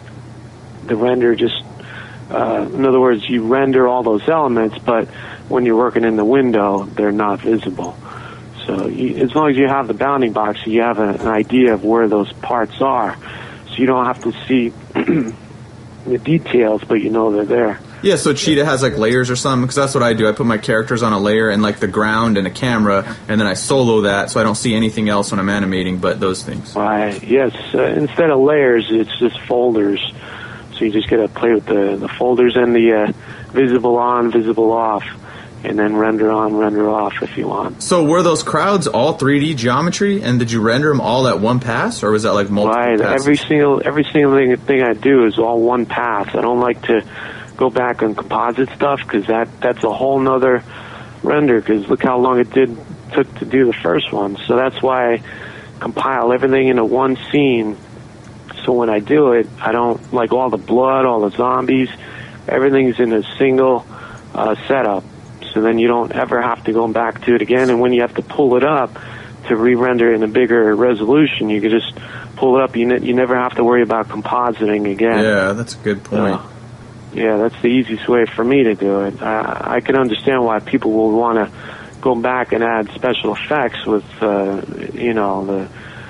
just, in other words, you render all those elements, but when you're working in the window, they're not visible. So as long as you have the bounding box, you have an idea of where those parts are. So you don't have to see the details, but you know they're there. Yeah, so Cheetah has like layers or something, because that's what I do. I put my characters on a layer and like the ground and a camera, and then I solo that so I don't see anything else when I'm animating but those things. Right, yes. Instead of layers, it's just folders. So you just got to play with the folders and the visible on, visible off, and then render on, render off if you want. So were those crowds all 3D geometry, and did you render them all at one pass, or was that like multiple passes? Every single thing I do is all one pass. I don't like to go back on composite stuff because that's a whole nother render, because look how long it took to do the first one. So that's why I compile everything into one scene. So when I do it, I don't like all the blood, all the zombies, everything's in a single setup. So then you don't ever have to go back to it again. And when you have to pull it up to re-render in a bigger resolution, you can just pull it up. You never have to worry about compositing again. Yeah, that's a good point. Yeah, that's the easiest way for me to do it. I can understand why people will want to go back and add special effects with, the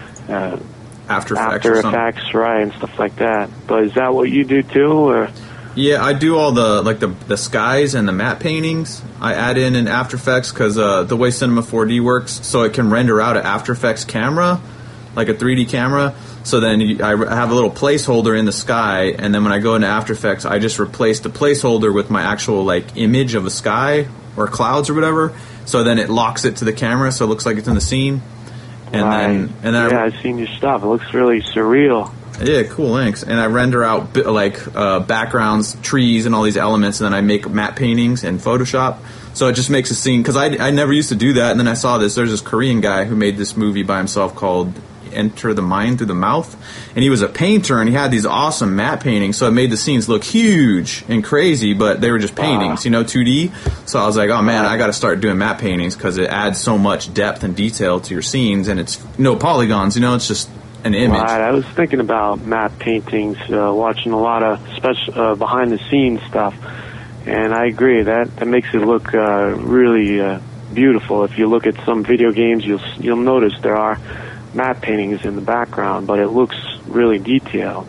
After Effects, right, and stuff like that. But is that what you do too, or? Yeah, I do all the skies and the matte paintings. I add in After Effects because the way Cinema 4D works, so it can render out an After Effects camera, like a 3D camera. So then I have a little placeholder in the sky, and then when I go into After Effects, I just replace the placeholder with my actual like image of a sky or clouds or whatever. So then it locks it to the camera, so it looks like it's in the scene. And then I've seen your stuff. It looks really surreal. Yeah, cool, thanks. And I render out backgrounds, trees, and all these elements, and then I make matte paintings in Photoshop. So it just makes a scene, because I never used to do that, and then I saw this. There's this Korean guy who made this movie by himself called Enter the Mind Through the Mouth, and he was a painter, and he had these awesome matte paintings, so it made the scenes look huge and crazy, but they were just paintings, 2D. So I was like, oh man, I got to start doing matte paintings, because it adds so much depth and detail to your scenes, and it's no polygons, it's just an image. Right, I was thinking about matte paintings, watching a lot of special behind-the-scenes stuff, and I agree, that makes it look really beautiful. If you look at some video games, you'll notice there are matte paintings in the background, but it looks really detailed.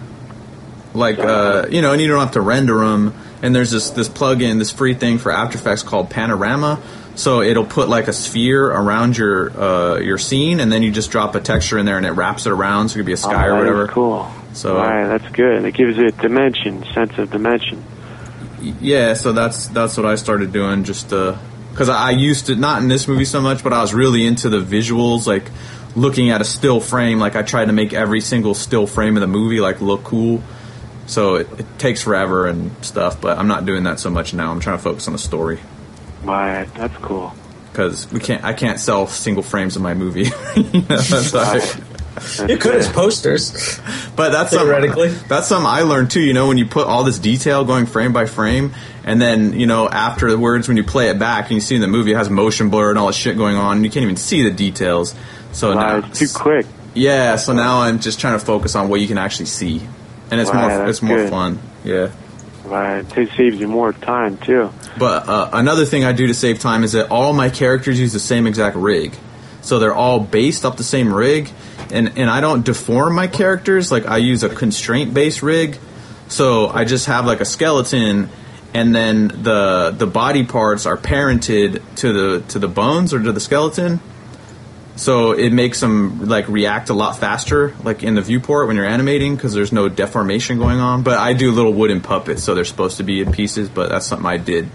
Like, and you don't have to render them. And there's this plug-in, this free thing for After Effects called Panorama. So it'll put like a sphere around your scene, and then you just drop a texture in there, and it wraps it around, so it could be a sky or whatever. That's cool. So right, that's good. It gives it sense of dimension. Yeah, so that's what I started doing, just because I used to, not in this movie so much, but I was really into the visuals, like looking at a still frame. Like I tried to make every single still frame of the movie like look cool. So it takes forever and stuff, but I'm not doing that so much now. I'm trying to focus on the story. Right, that's cool. Because I can't sell single frames of my movie. You could as posters. But that's theoretically. That's something I learned too, when you put all this detail going frame by frame, and then, afterwards when you play it back and you see in the movie it has motion blur and all this shit going on, and you can't even see the details. So now it's too quick. Yeah, so now I'm just trying to focus on what you can actually see. And it's more fun. Yeah. Right. It saves you more time too. But another thing I do to save time is that all my characters use the same exact rig. So they're all based off the same rig, and I don't deform my characters. Like, I use a constraint-based rig. So I just have like a skeleton, and then the body parts are parented to the bones or to the skeleton. So it makes them like react a lot faster, like in the viewport when you're animating, because there's no deformation going on. But I do little wooden puppets, so they're supposed to be in pieces. But that's something I did.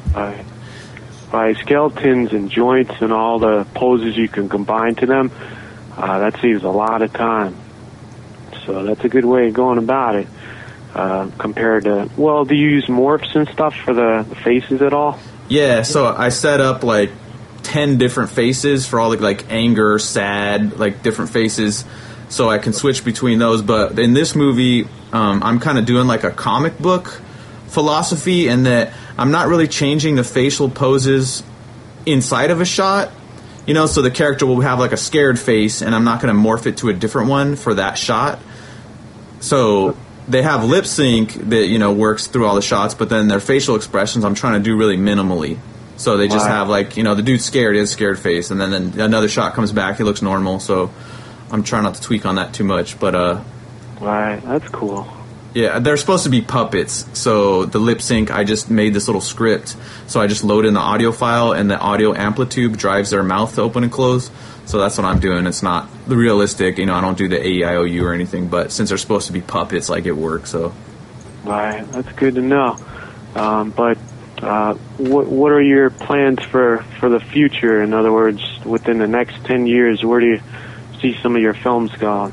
By skeletons and joints and all the poses you can combine to them, that saves a lot of time. So that's a good way of going about it. Compared to, do you use morphs and stuff for the faces at all? Yeah, so I set up like 10 different faces for all the like anger, sad, like different faces, so I can switch between those. But in this movie, I'm kind of doing like a comic book philosophy, in that I'm not really changing the facial poses inside of a shot. So the character will have like a scared face, and I'm not going to morph it to a different one for that shot. So they have lip sync that works through all the shots, but then their facial expressions I'm trying to do really minimally. So they just have like, the dude's scared, he has a scared face, and then another shot comes back, he looks normal. So I'm trying not to tweak on that too much, but right, that's cool. Yeah, they're supposed to be puppets. So the lip sync, I just made this little script. So I just load in the audio file, and the audio amplitude drives their mouth to open and close. So that's what I'm doing. It's not realistic, I don't do the A-E-I-O-U or anything, but since they're supposed to be puppets, like, it works. So right, that's good to know. But what are your plans for the future? In other words, within the next 10 years, where do you see some of your films going?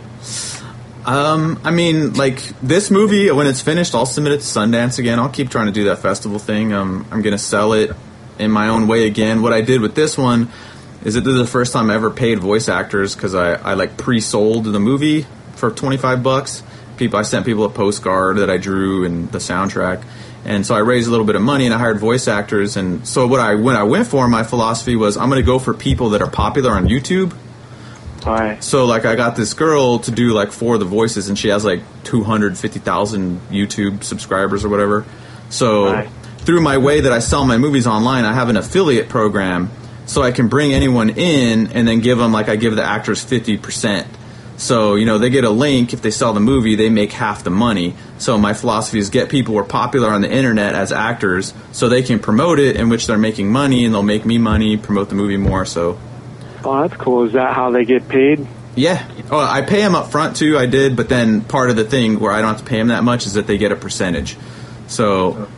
I mean, like, this movie, when it's finished, I'll submit it to Sundance again. I'll keep trying to do that festival thing. I'm going to sell it in my own way again. What I did with this one is that this is the first time I ever paid voice actors, because I like pre-sold the movie for $25. I sent people a postcard that I drew and the soundtrack. And so I raised a little bit of money, and I hired voice actors. And so when I went for, my philosophy was, I'm going to go for people that are popular on YouTube. Right. So, like, I got this girl to do, like, 4 of the voices, and she has, like, 250,000 YouTube subscribers or whatever. So, through my way that I sell my movies online, I have an affiliate program, so I can bring anyone in and then give them, like, I give the actors 50%. So, they get a link. If they sell the movie, they make half the money. So my philosophy is get people who are popular on the internet as actors so they can promote it, in which they're making money, and they'll make me money, promote the movie more, so... Oh, that's cool. Is that how they get paid? Yeah. Oh, I pay them up front, too, I did, but then part of the thing where I don't have to pay them that much is that they get a percentage. So,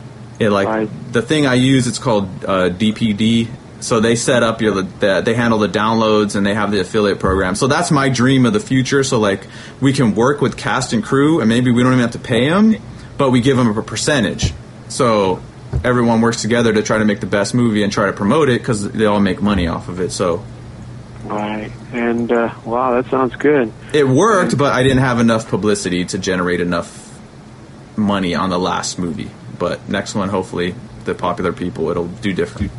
the thing I use, it's called DPD. So they set up they handle the downloads, and they have the affiliate program. So that's my dream of the future. So, like, we can work with cast and crew, and maybe we don't even have to pay them, but we give them a percentage. So everyone works together to try to make the best movie and try to promote it, because they all make money off of it. So... Right, and wow, that sounds good. It worked, but I didn't have enough publicity to generate enough money on the last movie. But next one, hopefully, the popular people, it'll do different.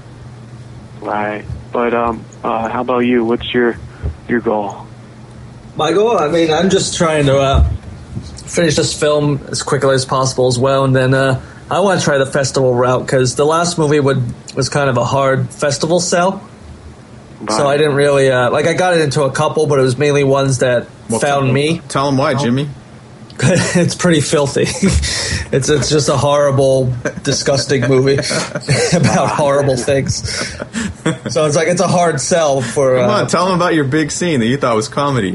Right, but how about you? What's your goal? My goal? I mean, I'm just trying to finish this film as quickly as possible as well, and then I want to try the festival route, because the last movie was kind of a hard festival sell. Right. So I didn't really, I got it into a couple, but it was mainly ones that found me. Tell them why, Jimmy. It's pretty filthy. It's just a horrible, disgusting movie about horrible things. So it's a hard sell for... Come on, tell them about your big scene that you thought was comedy.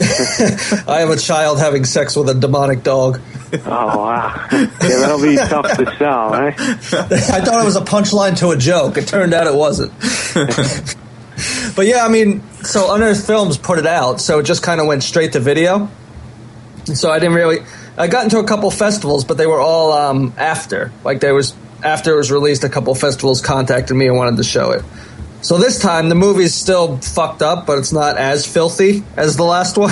I have a child having sex with a demonic dog. Oh, wow. Yeah, that'll be tough to sell, right? I thought it was a punchline to a joke. It turned out it wasn't. But yeah, I mean, so Unearthed Films put it out, so it just kind of went straight to video. So I got into a couple festivals, but they were all after. Like, after it was released, a couple festivals contacted me and wanted to show it. So this time, the movie's still fucked up, but it's not as filthy as the last one.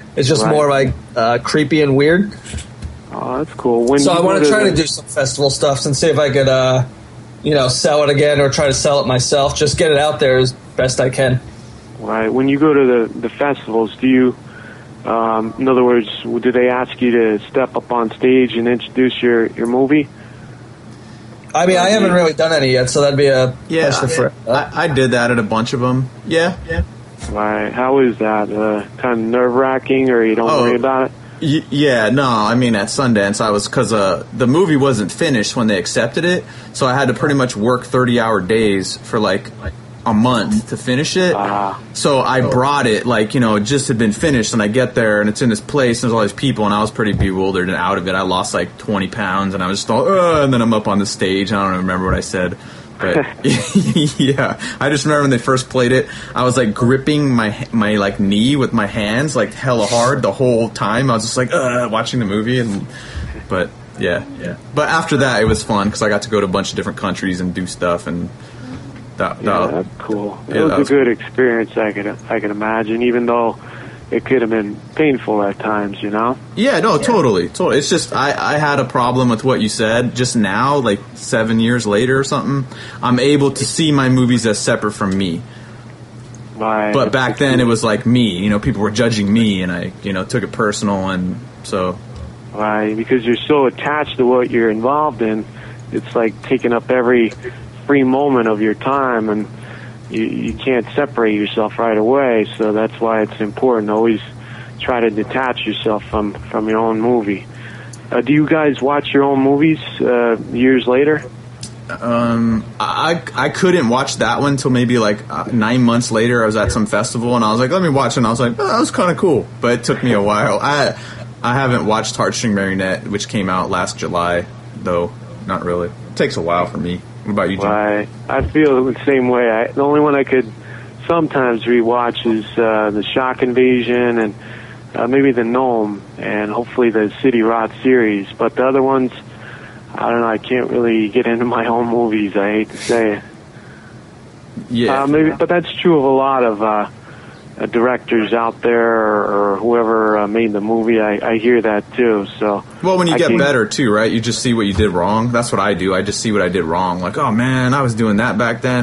It's just Right. more like creepy and weird. Oh, that's cool. So I want to try to do some festival stuff and see if I could, sell it again or try to sell it myself. Just get it out there as best I can. Right. When you go to the festivals, do you, in other words, do they ask you to step up on stage and introduce your movie? I mean, I haven't really done any yet, so that'd be a question for. I did that at a bunch of them. Yeah. Right. How is that? Kind of nerve-wracking, or you don't worry about it? Yeah, no, I mean, at Sundance, I was, because the movie wasn't finished when they accepted it, so I had to pretty much work 30-hour days for, like, a month to finish it. So I brought it, like, it just had been finished, and I get there, and it's in this place, and there's all these people, and I was pretty bewildered and out of it. I lost, like, 20 pounds, and I was just all, and then I'm up on the stage, and I don't remember what I said. But yeah, I just remember when they first played it, I was like gripping my like knee with my hands like hella hard the whole time. I was just like watching the movie, but yeah. But after that, it was fun because I got to go to a bunch of different countries and do stuff, and that's cool. It was a good experience. I could imagine, even though it could have been painful at times, Yeah, no, totally. It's just I had a problem with what you said just now, like 7 years later or something. I'm able to see my movies as separate from me. Right. But back then it was like me, people were judging me, and I, took it personal, and so. Right, because you're so attached to what you're involved in, it's like taking up every free moment of your time, and you can't separate yourself right away, so that's why it's important to always try to detach yourself from your own movie. Do you guys watch your own movies years later? I couldn't watch that one until maybe like 9 months later. I was at some festival, and I was like, let me watch it, and I was like, that was kind of cool, but it took me a while. I haven't watched Heartstring Marionette, which came out last July, though. Not really. It takes a while for me. What about you, Jim? I feel the same way. The only one I could sometimes rewatch is the Shock Invasion and maybe the Gnome, and hopefully the City of Rott series. But the other ones, I don't know. I can't really get into my own movies. I hate to say it. Yeah. But that's true of a lot of directors out there, or whoever made the movie. I hear that too. So well, when you get better too, right? You just see what you did wrong. That's what I do. I just see what I did wrong. Like, oh man, I was doing that back then.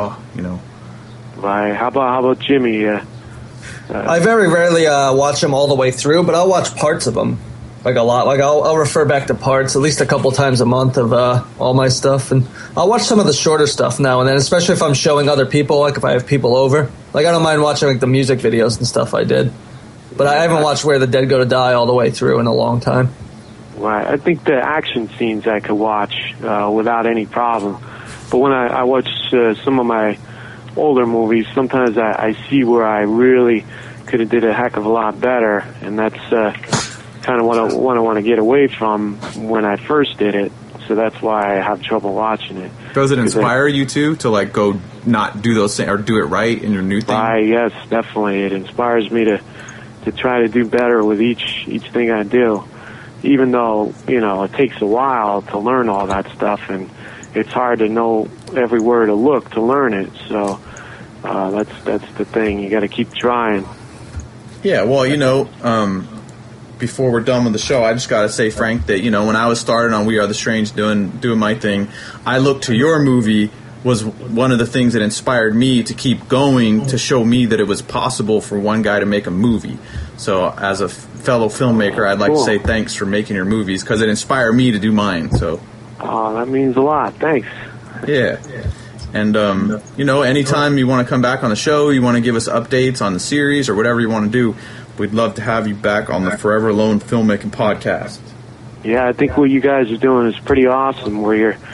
Right. How about Jimmy? I very rarely watch them all the way through, but I'll watch parts of them, like a lot. Like I'll refer back to parts at least a couple times a month of all my stuff, and I'll watch some of the shorter stuff now and then, especially if I'm showing other people, like if I have people over. Like I don't mind watching like the music videos and stuff I did, but I haven't watched Where the Dead Go to Die all the way through in a long time. Right. I think the action scenes I could watch without any problem, but when I watch some of my older movies, sometimes I see where I really could have did a heck of a lot better, and that's kind of what I want to get away from when I first did it. So that's why I have trouble watching it. Does it inspire you to like go not do those things or do it right in your new thing? Yes, definitely. It inspires me to try to do better with each thing I do, even though it takes a while to learn all that stuff, and it's hard to know everywhere to look to learn it. So that's the thing. You got to keep trying. Yeah. Well, before we're done with the show, I just got to say, Frank, that, when I was started on We Are the Strange doing my thing, I looked to your movie was one of the things that inspired me to keep going, to show me that it was possible for one guy to make a movie. So as a fellow filmmaker, I'd like to say thanks for making your movies, because it inspired me to do mine. So. Oh, that means a lot. Thanks. Yeah. And, anytime you want to come back on the show, you want to give us updates on the series or whatever you want to do, we'd love to have you back on the Forever Alone Filmmaking Podcast. Yeah, I think what you guys are doing is pretty awesome, where you're,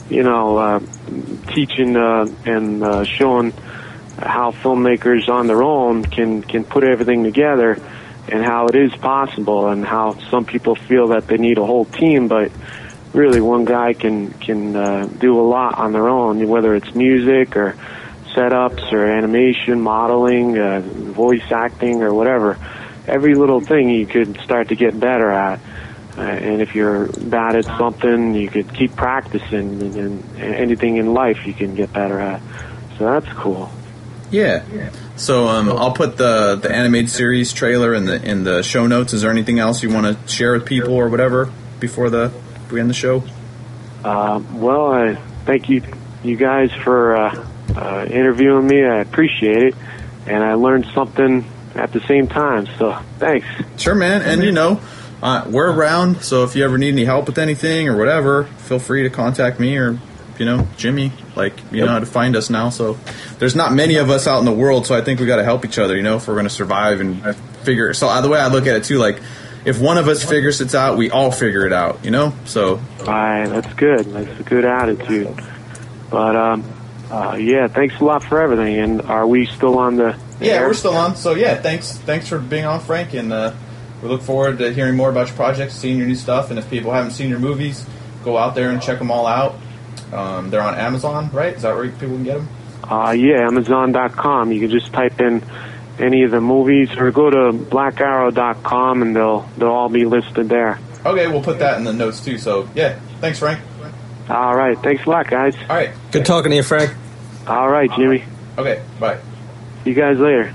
teaching and showing how filmmakers on their own can put everything together, and how it is possible, and how some people feel that they need a whole team, but really one guy can do a lot on their own, whether it's music or setups or animation, modeling, voice acting, or whatever. Every little thing you could start to get better at. And if you're bad at something, you could keep practicing, and anything in life you can get better at. So that's cool. Yeah. So I'll put the animated series trailer in the show notes. Is there anything else you want to share with people or whatever before we end the show? Well, I thank you guys for interviewing me. I appreciate it, and I learned something at the same time. So thanks. Sure, man. And we're around. So if you ever need any help with anything or whatever, feel free to contact me or Jimmy. You know how to find us now. So there's not many of us out in the world, so I think we got to help each other. If we're going to survive and figure. So the way I look at it too, if one of us figures it out, we all figure it out. So. That's good. That's a good attitude. But yeah, thanks a lot for everything. And are we still on the? Yeah, we're still on. So yeah, thanks for being on, Frank, and we look forward to hearing more about your projects, seeing your new stuff, and if people haven't seen your movies, go out there and check them all out. They're on Amazon, right? Is that where people can get them? Yeah, Amazon.com. You can just type in any of the movies, or go to blackarrow.com, and they'll all be listed there. Okay, we'll put that in the notes too. So yeah, thanks, Frank. All right, thanks a lot, guys. All right, good talking to you, Frank. All right, Jimmy. Okay, bye. See you guys later.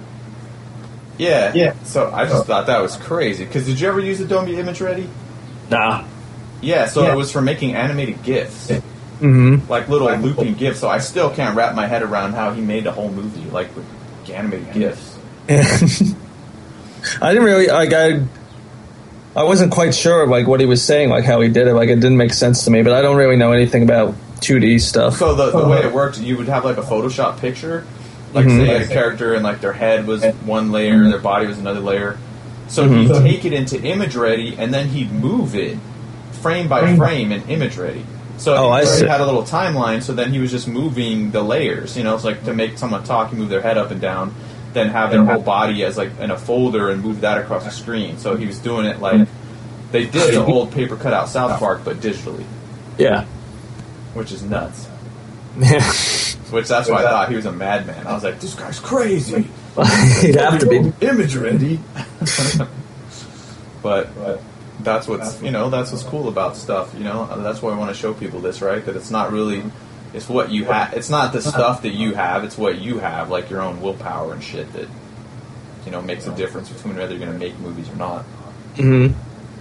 Yeah. So I just thought that was crazy. Because did you ever use Adobe ImageReady? Nah. Yeah, so it was for making animated GIFs. Mm-hmm. Like little looping GIFs. So I still can't wrap my head around how he made a whole movie, with animated GIFs. I didn't really, I wasn't quite sure, what he was saying, how he did it. It didn't make sense to me, but I don't really know anything about 2D stuff. So the way it worked, you would have, a Photoshop picture. Say a character and their head was one layer and their body was another layer. So he'd take it into ImageReady and then he'd move it frame by frame in ImageReady. So he had a little timeline, so then he was just moving the layers. It's to make someone talk, you move their head up and down, then have their whole body as in a folder and move that across the screen. So he was doing it they did the old paper cutout South Park, but digitally. Yeah. Which is nuts. Yeah. Which that's why I thought he was a madman. I was like, this guy's crazy. He'd have to be. ImageReady. But that's what's cool about stuff. That's why I want to show people this, right? That it's not really, it's what you have. It's not the stuff that you have. It's what you have, your own willpower and shit that makes a difference between whether you're going to make movies or not. Mm-hmm.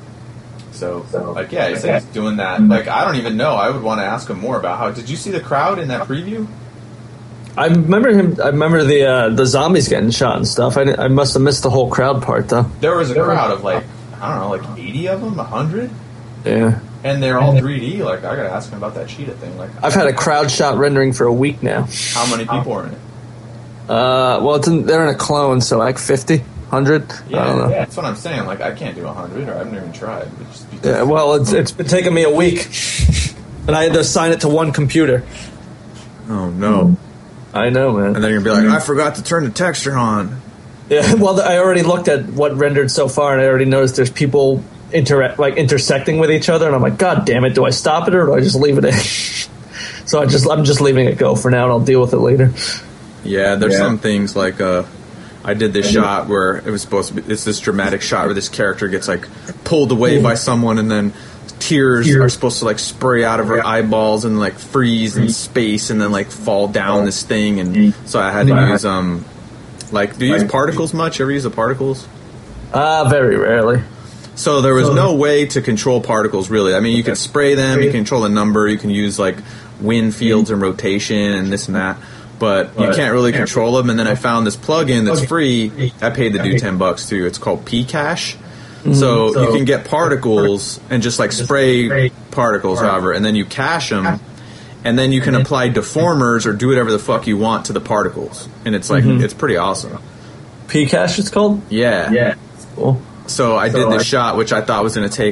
So he said he's doing that. I don't even know. I would want to ask him more about how. Did you see the crowd in that preview? I remember him. I remember the zombies getting shot and stuff. I must have missed the whole crowd part though. There was a crowd of I don't know, 80 of them, 100. Yeah. And they're all 3D. I gotta ask him about that cheetah thing. I've had a crowd shot rendering for a week now. How many people are in it? Well, they're in a clone, so 50, 100. Yeah, I don't know. That's what I'm saying. I can't do 100, or I've never even tried. Yeah, well, it's been taking me a week, and I had to assign it to one computer. Oh no. I know, man. And then you're gonna be I forgot to turn the texture on. Yeah, well, I already looked at what rendered so far, and I already noticed there's people intersecting with each other, and I'm like, God damn it, do I stop it or do I just leave it in? So I'm just leaving it go for now, and I'll deal with it later. Yeah, there's some things I did this shot where it was supposed to be. It's this dramatic shot where this character gets pulled away by someone, and then tears are supposed to spray out of her eyeballs and freeze in space and then fall down this thing. And so I had to use do you use particles much? Ever use the particles? Very rarely. So there was no way to control particles really. I mean, you can spray them, you can control the number, you can use wind fields and rotation and this and that. But you can't really control them. And then I found this plugin that's free. I paid the dude $10 too. It's called Pcache. So you can get particles and just spray particles, however, and then you cache them, and then you can apply deformers or do whatever the fuck you want to the particles, and it's it's pretty awesome. Pcache, it's called. Yeah. Cool. So I did this shot, which I thought was going to take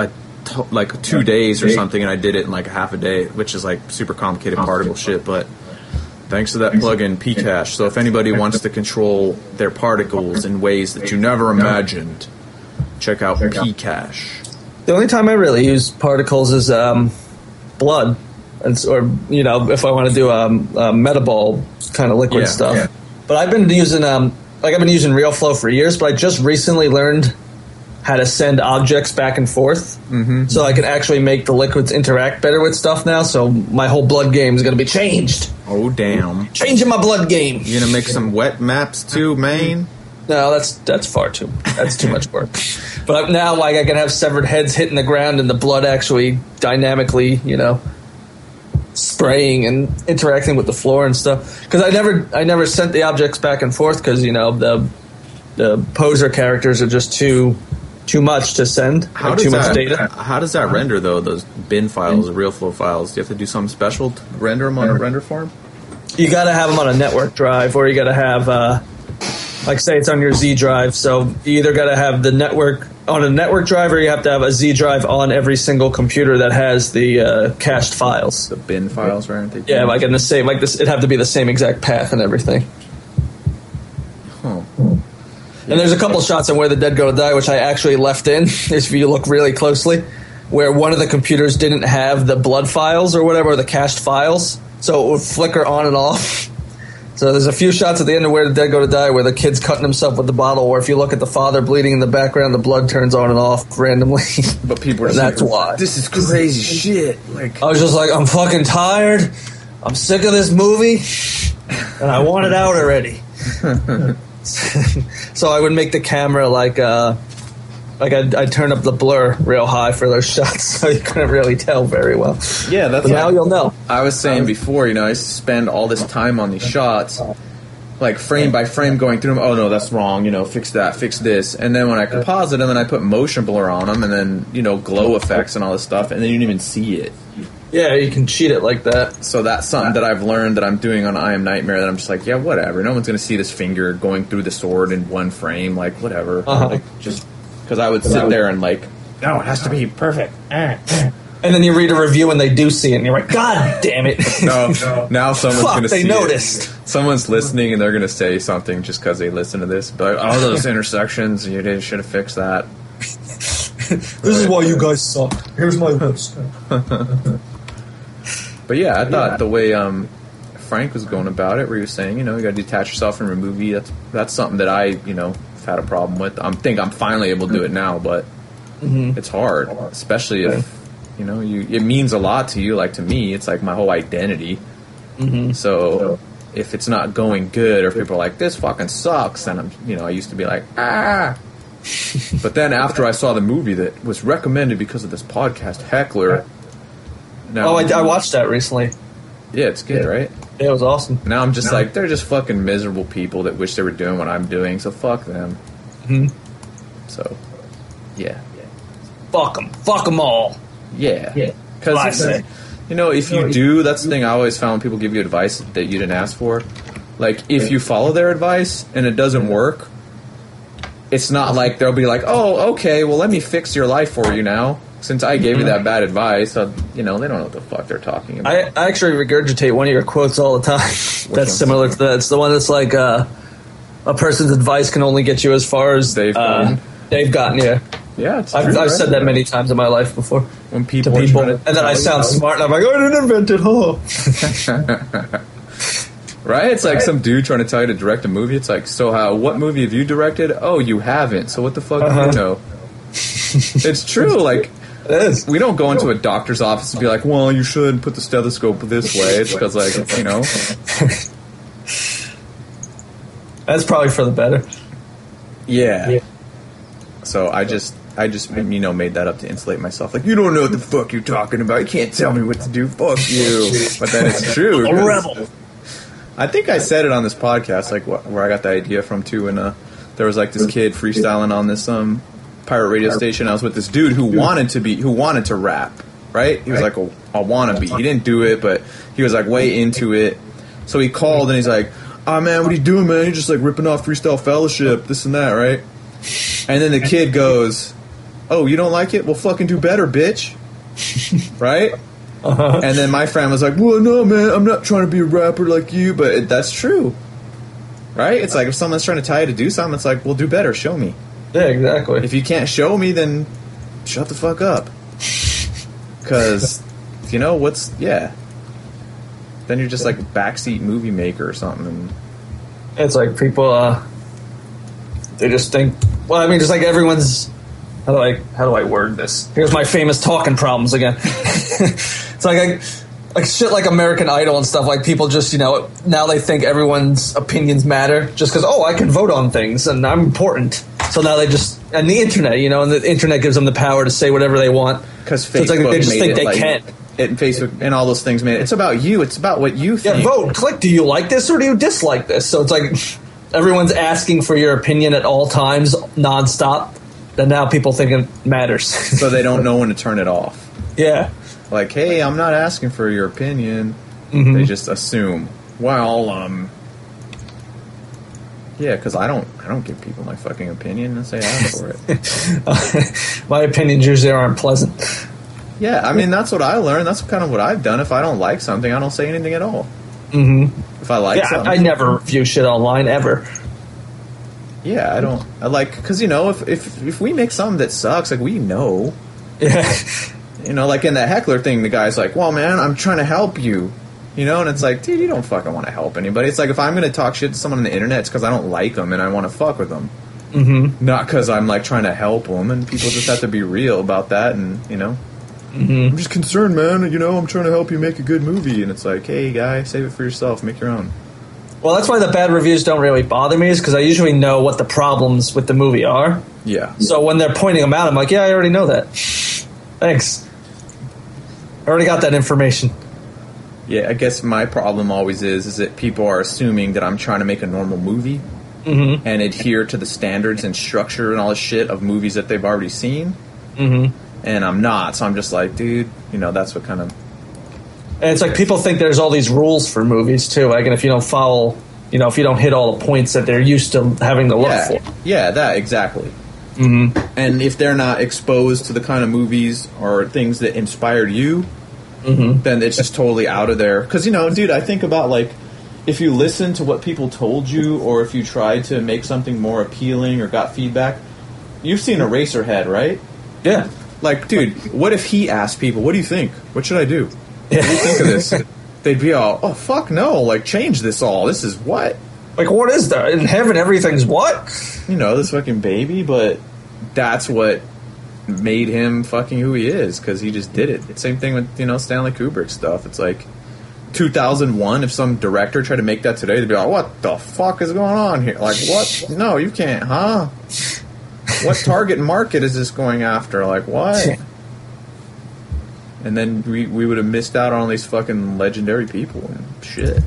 2 days or something, and I did it in half a day, which is super complicated particle shit, but. Thanks to that plugin, Pcache. So if anybody wants to control their particles in ways that you never imagined, check out Pcache. The only time I really use particles is blood, or if I want to do a metaball kind of liquid stuff. Yeah. But I've been using I've been using RealFlow for years, but I just recently learned how to send objects back and forth. Mm-hmm. So I can actually make the liquids interact better with stuff now. So my whole blood game is going to be changed. Oh, damn. Changing my blood game. You going to make some wet maps too, man? No, that's far too. That's too much work. But now, like, I can have severed heads hitting the ground and the blood actually dynamically, spraying and interacting with the floor and stuff. Because I never sent the objects back and forth because the poser characters are just too much to send. Too much data. How does that render though? Those bin files, the real flow files. Do you have to do something special to render them on a render farm? You got to have them on a network drive, or you got to have, like, say it's on your Z drive. So you either got to have the network on a network drive, or you have to have a Z drive on every single computer that has the cached files. The bin files, right? Yeah, like in the same, like this, it'd have to be the same exact path and everything. Huh. And there's a couple shots on Where the Dead Go to Die, which I actually left in, if you look really closely, where one of the computers didn't have the blood files or whatever, or the cached files, so it would flicker on and off. So there's a few shots at the end of Where the Dead Go to Die where the kid's cutting himself with the bottle, or if you look at the father bleeding in the background, the blood turns on and off randomly. But people are that's why. This is crazy shit. Like, I was just like, I'm fucking tired. I'm sick of this movie, and I want it out already. So I would make the camera like I'd turn up the blur real high for those shots, so you couldn't really tell very well. Yeah, that's but now you'll know. I was saying before, I spend all this time on these shots, like frame by frame, going through them. Oh no, that's wrong. Fix that, fix this, and then when I composite them and I put motion blur on them, and then glow effects and all this stuff, and then you don't even see it. Yeah, you can cheat it like that. So that's something that I've learned that I'm doing on I Am Nightmare, that I'm just like, yeah, whatever. No one's going to see this finger going through the sword in one frame, like, whatever. Like, just because I would sit there and like, no, it has to be perfect. And then you read a review and they do see it, and you're like, God damn it. No, now someone's going to see they noticed. Someone's listening and they're going to say something just because they listen to this. But all those intersections, you should have fixed that. This is why you guys suck. Here's my list. But yeah, I thought the way Frank was going about it, where he was saying, you got to detach yourself from a movie. That's something that I, have had a problem with. I think I'm finally able to do it now, but it's hard, especially if it means a lot to you. Like to me, it's like my whole identity. So if it's not going good, or if people are like, this fucking sucks, then I used to be like, ah. But then after I saw the movie that was recommended because of this podcast, Heckler. Now, I watched that recently. Yeah, it's good, right? Yeah, it was awesome. Now I'm just like, they're just fucking miserable people that wish they were doing what I'm doing, so fuck them. So, yeah. Fuck them. Fuck them all. Yeah. Because, if you do, that's the thing I always found when people give you advice that you didn't ask for. Like, if you follow their advice and it doesn't work, it's not like they'll be like, oh, okay, well, let me fix your life for you now. Since I gave you that bad advice, they don't know what the fuck they're talking about. I actually regurgitate one of your quotes all the time. That's similar to that. It's the one that's like, a person's advice can only get you as far as they've gotten. Yeah. Yeah, it's I've right? said that many times in my life before. When people and then I sound smart, and I'm like, I didn't invent it, Right? It's like some dude trying to tell you to direct a movie. It's like, so what movie have you directed? Oh, you haven't. So what the fuck do you know? It's true, like... It is. We don't go into a doctor's office and be like, well, you should put the stethoscope this way. It's because, like, That's probably for the better. Yeah. So I just made that up to insulate myself. Like, you don't know what the fuck you're talking about. You can't tell me what to do. Fuck you. But then it's true. A rebel. I think I said it on this podcast, like, where I got the idea from, too. And there was, like, this kid freestyling on this pirate radio station. I was with this dude who wanted to rap, right? He was like a wannabe. He didn't do it, but he was like way into it. So he called and he's like, "Oh man, what are you doing, man? You're just like ripping off Freestyle Fellowship, this and that, right?" And then the kid goes, "Oh, you don't like it? Well, fucking do better, bitch." Right? And then my friend was like, "Well, no, man, I'm not trying to be a rapper like you," but that's true, right? It's like if someone's trying to tell you to do something, it's like, "Well, do better. Show me." Yeah, exactly. If you can't show me, then shut the fuck up. Because, then you're just like a backseat movie maker or something. It's like people, they just think, just like everyone's how do I word this? Here's my famous talking problems again. It's like shit like American Idol and stuff. Like people just, now they think everyone's opinions matter just because, I can vote on things and I'm important. So now they just, and the internet, and the internet gives them the power to say whatever they want. Because Facebook, so it's like they just think they can. And Facebook and all those things, man. It's about you. It's about what you think. Yeah, vote, click. Do you like this or do you dislike this? So it's like everyone's asking for your opinion at all times, nonstop. And now people think it matters. So they don't know when to turn it off. Yeah. Like, hey, I'm not asking for your opinion. Mm-hmm. They just assume. Well, yeah, because I don't give people my fucking opinion and say ask for it. My opinions usually aren't pleasant. Yeah, I mean, that's what I learned. That's kind of what I've done. If I don't like something, I don't say anything at all. Mm-hmm. If I like something. I never review shit online, ever. Yeah, I don't. I like, because, if we make something that sucks, like, we know. Yeah. Like in that heckler thing, the guy's like, well, man, I'm trying to help you. And it's like, dude, you don't fucking want to help anybody. It's like, if I'm going to talk shit to someone on the internet, it's because I don't like them and I want to fuck with them. Mm-hmm. Not because I'm, like, trying to help them. And people just have to be real about that and, Mm-hmm. I'm just concerned, man. I'm trying to help you make a good movie. And it's like, hey, guy, save it for yourself. Make your own. Well, that's why the bad reviews don't really bother me, is because I usually know what the problems with the movie are. Yeah. So when they're pointing them out, I'm like, yeah, I already know that. Thanks. I already got that information. Yeah, I guess my problem always is that people are assuming that I'm trying to make a normal movie and adhere to the standards and structure and all this shit of movies that they've already seen. Mm-hmm. And I'm not, so I'm just like, dude, that's what kind of... And it's like people think there's all these rules for movies, too. Like, and if you don't follow, if you don't hit all the points that they're used to having to look for. Yeah, that, exactly. Mm-hmm. And if they're not exposed to the kind of movies or things that inspired you, then it's just totally out of there. Because, dude, I think about, like, if you listen to what people told you or if you tried to make something more appealing or got feedback, you've seen Eraserhead, right? Yeah. Like, dude, what if he asked people, what do you think? What should I do? What do you think of this? They'd be all, oh, fuck no, like, change this all. This is what? Like, what is that? In heaven, everything's what? This fucking baby, but that's what made him fucking who he is, because he just did it. It's same thing with, Stanley Kubrick stuff. It's like, 2001, if some director tried to make that today, they'd be like, what the fuck is going on here? Like, what? No, you can't, huh? What target market is this going after? Like, what? And then we would have missed out on all these fucking legendary people and shit.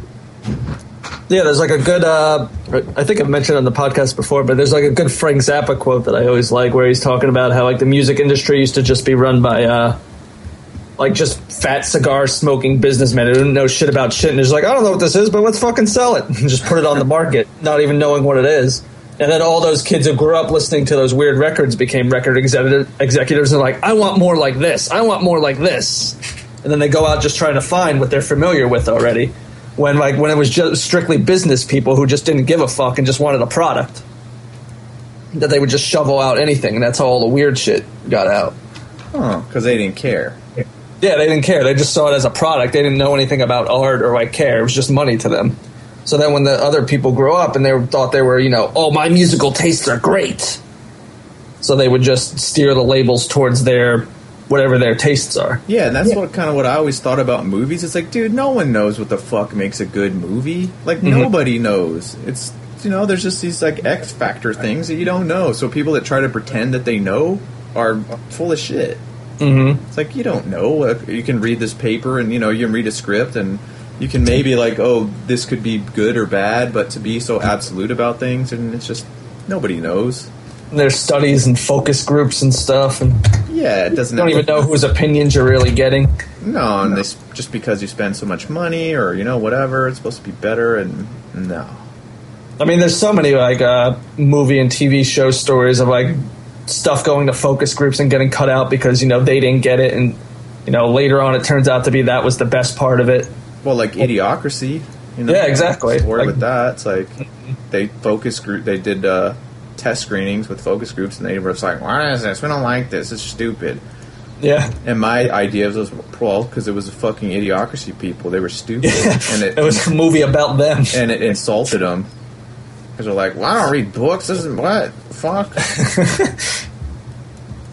Yeah, there's like a good, I think I've mentioned on the podcast before, but there's like a good Frank Zappa quote that I always like, where he's talking about how, like, the music industry used to just be run by, like, just fat cigar smoking businessmen who didn't know shit about shit, and they're just like, I don't know what this is, but let's fucking sell it. And just put it on the market, not even knowing what it is. And then all those kids who grew up listening to those weird records became record executives and like, I want more like this. I want more like this. And then they go out just trying to find what they're familiar with already. When it was just strictly business people who just didn't give a fuck and just wanted a product. That they would just shovel out anything. And that's how all the weird shit got out. Oh, because they didn't care. Yeah, they didn't care. They just saw it as a product. They didn't know anything about art or like care. It was just money to them. So then when the other people grew up and they thought they were, oh, my musical tastes are great. So they would just steer the labels towards whatever their tastes are. Yeah, and that's what I always thought about movies. It's like, dude, no one knows what the fuck makes a good movie. Like, nobody knows. It's, there's just these, like, X Factor things that you don't know. So people that try to pretend that they know are full of shit. Mm-hmm. It's like, you don't know. You can read this paper and, you can read a script and you can maybe like, oh, this could be good or bad, but to be so absolute about things, and it's just, nobody knows. And there's studies and focus groups and stuff, and yeah, it doesn't. You don't even know whose opinions you're really getting. No, and just because you spend so much money or whatever, it's supposed to be better, and no. I mean, there's so many like movie and TV show stories of like stuff going to focus groups and getting cut out because they didn't get it, and later on it turns out to be that was the best part of it. Well, like Idiocracy, yeah, exactly. Or with that, it's like they did test screenings with focus groups, and they were just like, "Why is this? We don't like this. It's stupid." Yeah. And my idea was, well, because it was the fucking Idiocracy people. They were stupid, and it was a movie about them, and it insulted them because they're like, "Well, I don't read books. This is what fuck."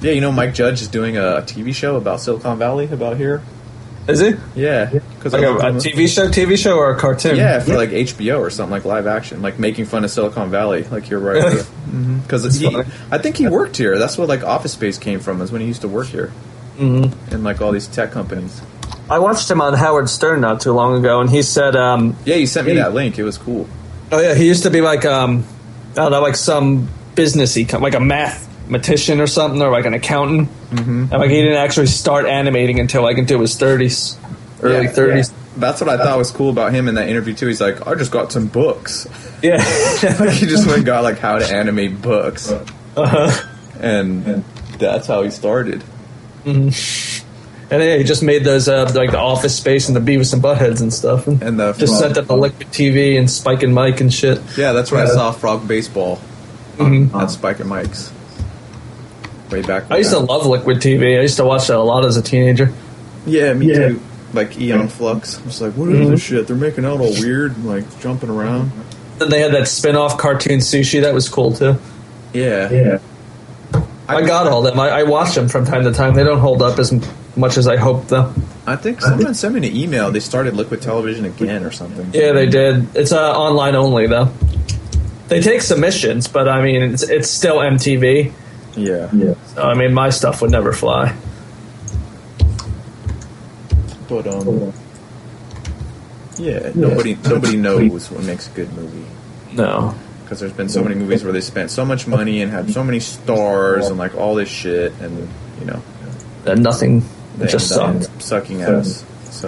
Yeah, you know, Mike Judge is doing a TV show about Silicon Valley, about here. Is he? Yeah. Cause like a TV show or a cartoon? Yeah, for like HBO or something, like live action, like making fun of Silicon Valley, like you're right. Because I think he worked here. That's where like Office Space came from, is when he used to work here. In like all these tech companies. I watched him on Howard Stern not too long ago, and he said... yeah, you sent me that link. It was cool. Oh, yeah, he used to be like, I don't know, like some businessy, like a mathematician or something, or like an accountant. And like he didn't actually start animating until like into his 30s, early 30s. Yeah. That's what I thought was cool about him in that interview too. He's like, I just got some books. Yeah. Like he just went and got like how to animate books. And that's how he started. And yeah, he just made those like the Office Space and the Beavis and Buttheads and stuff, and just sent up the Liquid TV and Spike and Mike and shit. Yeah, that's where I saw Frog Baseball on Spike and Mike's way back. I used to love Liquid TV. I used to watch that a lot as a teenager. Yeah, me too. Like Eon Flux. I was like, what is this shit? They're making out all weird, and, like jumping around. Then they had that spin-off cartoon Sushi that was cool too. Yeah. I got all them. I watch them from time to time. They don't hold up as much as I hoped, though. I think someone sent me an email. They started Liquid Television again or something. Yeah, they did. It's online only, though. They take submissions, but I mean, it's still MTV. Yeah. So, I mean, my stuff would never fly. But yeah, nobody knows what makes a good movie. No. Because there's been so many movies where they spent so much money and had so many stars and like all this shit, and you know, and nothing just sucked. Sucking ass. So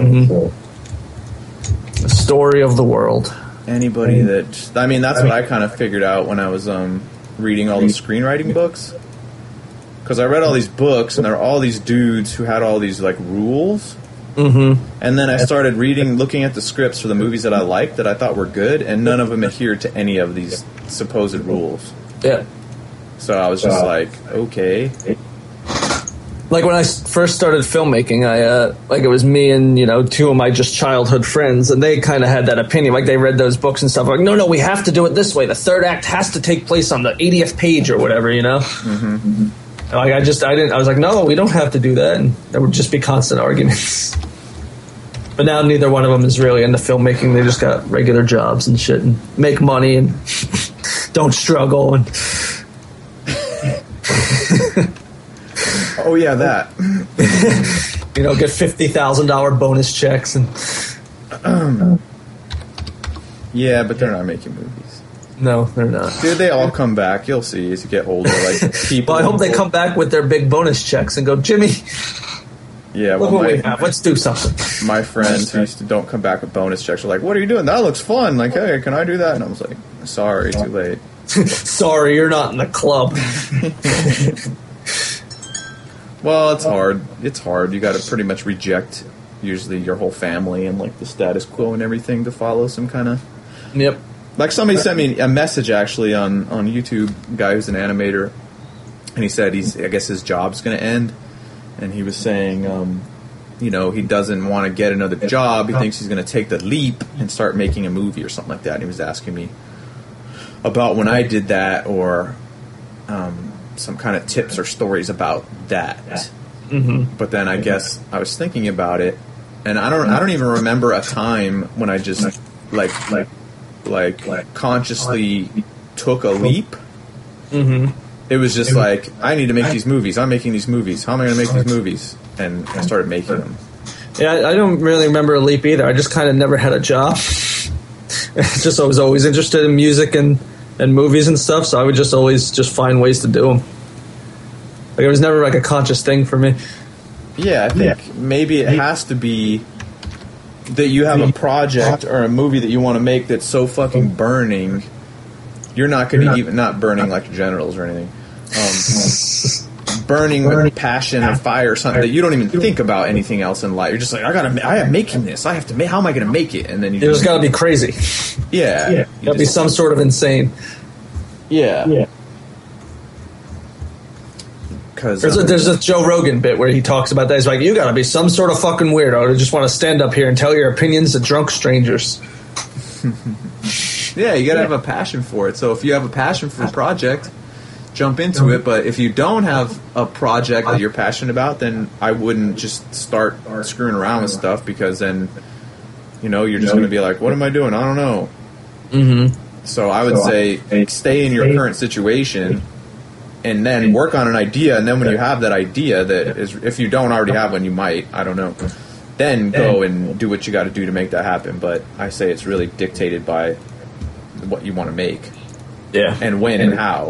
the story of the world. Anybody that, I mean, that's what I kind of figured out when I was reading all the screenwriting books. Because I read all these books and there are all these dudes who had all these like rules. And then I started looking at the scripts for the movies that I liked that I thought were good, and none of them adhered to any of these supposed rules. Yeah. So I was just like, okay. Like when I first started filmmaking, like it was me and, you know, two of my just childhood friends, and they kind of had that opinion. Like they read those books and stuff. Like, no, we have to do it this way. The third act has to take place on the 80th page or whatever, you know? Like I was like, no, we don't have to do that. And there would just be constant arguments. But now neither one of them is really into filmmaking. They just got regular jobs and shit and make money and don't struggle. And oh yeah, that. You know, get $50,000 bonus checks and. Yeah, but they're not making movies. No, they're not. Dude, they all come back. You'll see as you get older. Like people. Well, I hope they come back with their big bonus checks and go, Jimmy. Yeah, look what we have. Let's do something. My friends who used to don't come back with bonus checks are like, "What are you doing? That looks fun." Like, hey, can I do that? And I was like, "Sorry, too late." Sorry, you're not in the club. Well, it's hard. It's hard. You got to pretty much reject usually your whole family and like the status quo and everything to follow some kind of. Yep. Like somebody sent me a message actually on YouTube, a guy who's an animator, and he said I guess his job's going to end, and he was saying, you know, he doesn't want to get another job. He thinks he's going to take the leap and start making a movie or something like that. And he was asking me about when I did that, or some kind of tips or stories about that. But then I guess I was thinking about it, and I don't even remember a time when I just like consciously took a leap. It was just like, I need to make these movies. I'm making these movies. How am I going to make these movies? And I started making them. Yeah, I don't really remember a leap either. I just kind of never had a job. Just I was always interested in music and movies and stuff, so I would just always just find ways to do them. Like it was never like a conscious thing for me. Yeah, I think maybe it has to be that you have a project or a movie that you want to make that's so fucking burning, you're not going to even, not burning like genitals or anything, burning with passion or fire or something that you don't even think about anything else in life. You're just like, I am making this. I have to make. How am I going to make it? And then you there's got to be crazy. Yeah, got to be some sort of insane. Yeah. Because there's a Joe Rogan bit where he talks about that. He's like, you got to be some sort of fucking weirdo to just want to stand up here and tell your opinions to drunk strangers. Yeah, you got to have a passion for it. So if you have a passion for a project, jump into it. But if you don't have a project that you're passionate about, then I wouldn't just start screwing around with stuff, because then, you're just going to be like, what am I doing? I don't know. Mm-hmm. So I would say stay in your current situation and then work on an idea. And then when you have that idea, that is, if you don't already have one, you might, I don't know, then go and do what you got to do to make that happen. But I say it's really dictated by what you want to make. Yeah. And when and how.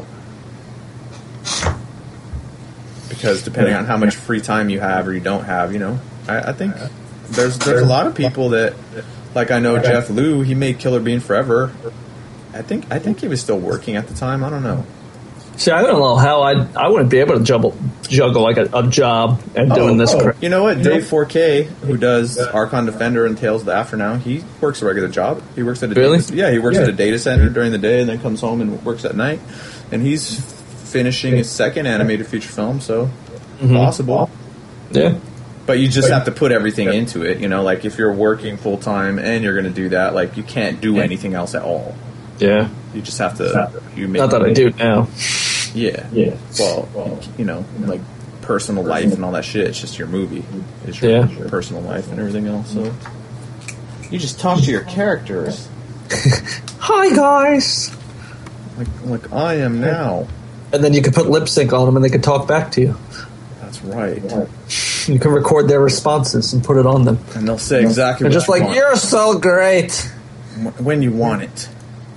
Because depending on how much free time you have or you don't have, I think there's a lot of people that, like, I know Jeff Liu, he made Killer Bean Forever. I think he was still working at the time. I don't know. See, I don't know how I wouldn't be able to juggle like a job and doing this. You know what? Dave 4K, who does Archon Defender and Tales of the After Now, he works a regular job. He works at a he works at a data center during the day and then comes home and works at night. And he's finishing his second animated feature film, so possible. Yeah. But you just have to put everything into it, like if you're working full time and you're going to do that, like you can't do anything else at all. Yeah. You just have to. Not that I do now. Yeah. Yeah. Well, like personal life and all that shit. It's just your movie. It's your personal life and everything else. So you just talk to your characters. Hi guys. Like I am now. And then you can put lip sync on them, and they can talk back to you. That's right. You can record their responses and put it on them, and they'll say exactly. They're just like, want. You're so great when you want it.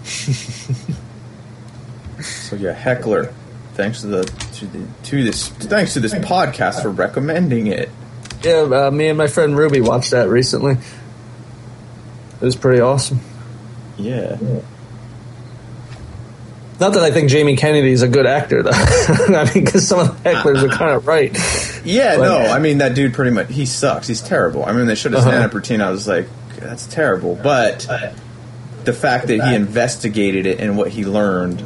So yeah, Heckler, thanks to this podcast for recommending it. Yeah, me and my friend Ruby watched that recently. It was pretty awesome. Yeah. Not that I think Jamie Kennedy is a good actor, though. I mean, because some of the hecklers are kind of right. Yeah, but, no, I mean, that dude pretty much, he sucks. He's terrible. I mean, they should have stand-up routine. I was like, that's terrible. But the fact that he investigated it and what he learned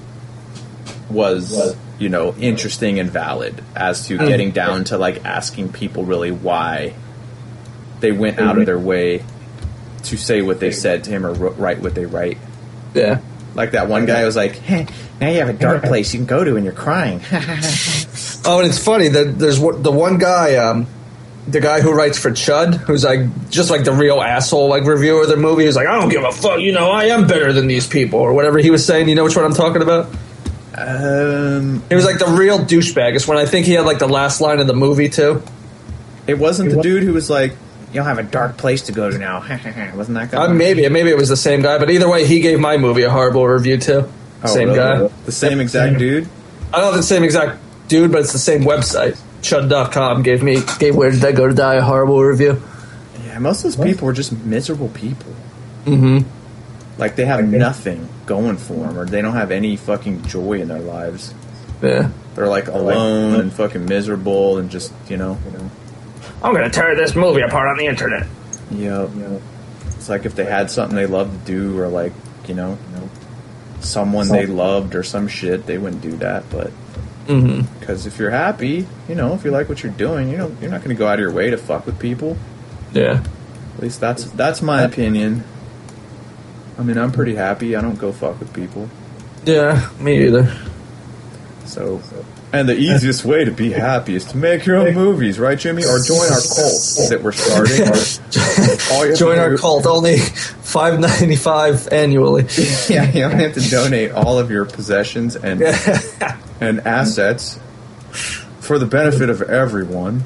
was, interesting and valid as to getting down to, like, asking people really why they went out of their way to say what they said to him or write what they write. Yeah. Like that one guy was like, hey, now you have a dark place you can go to and you're crying. Oh, and it's funny that there's the one guy, the guy who writes for Chud, who's like just like the real asshole like reviewer of the movie. He's like, I don't give a fuck, I am better than these people, or whatever he was saying. You know which one I'm talking about? He was like the real douchebag. It's when I think he had like the last line of the movie too. It wasn't the dude who was like, you'll have a dark place to go to now. Wasn't that guy? Maybe it was the same guy, but either way, he gave my movie a horrible review too. Same guy. The same exact dude? I don't know the same exact dude, but it's the same website. Chud.com gave Where Did I Go to Die a horrible review. Yeah, most of those people are just miserable people. Mm-hmm. Like, they have nothing going for them, or they don't have any fucking joy in their lives. Yeah. They're, like, alone and fucking miserable and just, I'm going to tear this movie apart on the internet. Yep. It's like if they had something they loved to do, or like, someone they loved or some shit, they wouldn't do that. But because if you're happy, if you like what you're doing, you're not going to go out of your way to fuck with people. Yeah. At least that's my opinion. I mean, I'm pretty happy. I don't go fuck with people. Yeah, me either. So, and the easiest way to be happy is to make your own movies, right, Jimmy? Or join our cult that we're starting. Join our cult, only $5.95 annually. Yeah, you don't have to donate all of your possessions and assets for the benefit of everyone,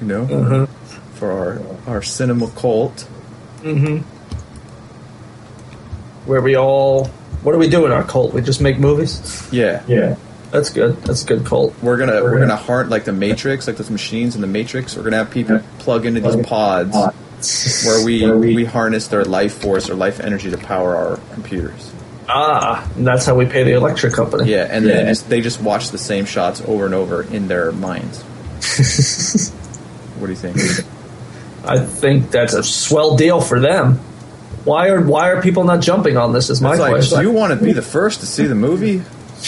for our cinema cult. Mm-hmm. Where what do we do in our cult? We just make movies? Yeah. Yeah. That's good. That's a good cult. We're gonna heart like the Matrix, like those machines in the Matrix. We're gonna have people plug into these pods where we harness their life force or life energy to power our computers. And that's how we pay the electric company. Yeah, and then they just watch the same shots over and over in their minds. What do you think? I think that's a swell deal for them. Why are people not jumping on this? Is my question. Do you want to be the first to see the movie?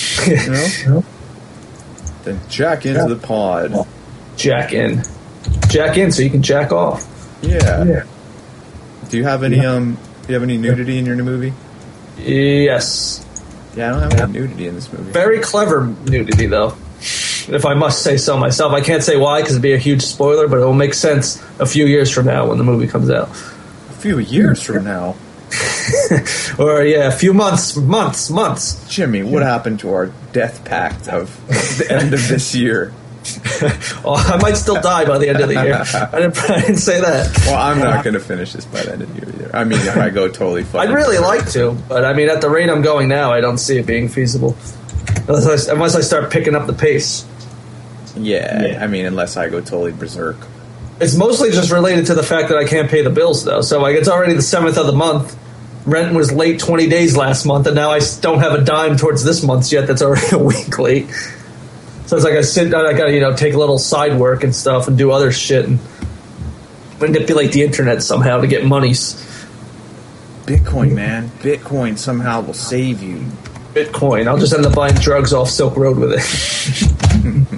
Then jack into the pod. Jack in so you can jack off. Yeah. Do you have any nudity in your new movie? Yes. Yeah, I don't have any nudity in this movie. Very clever nudity, though. If I must say so myself. I can't say why because it'd be a huge spoiler, but it will make sense a few years from now when the movie comes out. A few years from now? Or, yeah, a few months. Jimmy, what happened to our death pact of the end of this year? Oh, I might still die by the end of the year. I didn't say that. Well, I'm not going to finish this by the end of the year either. I mean, if I go totally fucking... I'd really like to, but I mean, at the rate I'm going now, I don't see it being feasible. Unless I start picking up the pace. Yeah, I mean, unless I go totally berserk. It's mostly just related to the fact that I can't pay the bills, though. So, like, it's already the 7th of the month. Rent was late 20 days last month, and now I don't have a dime towards this month's yet. That's already a week late. So it's like I gotta, take a little side work and stuff and do other shit and manipulate the internet somehow to get monies. Bitcoin, man. Bitcoin somehow will save you. Bitcoin. I'll just end up buying drugs off Silk Road with it.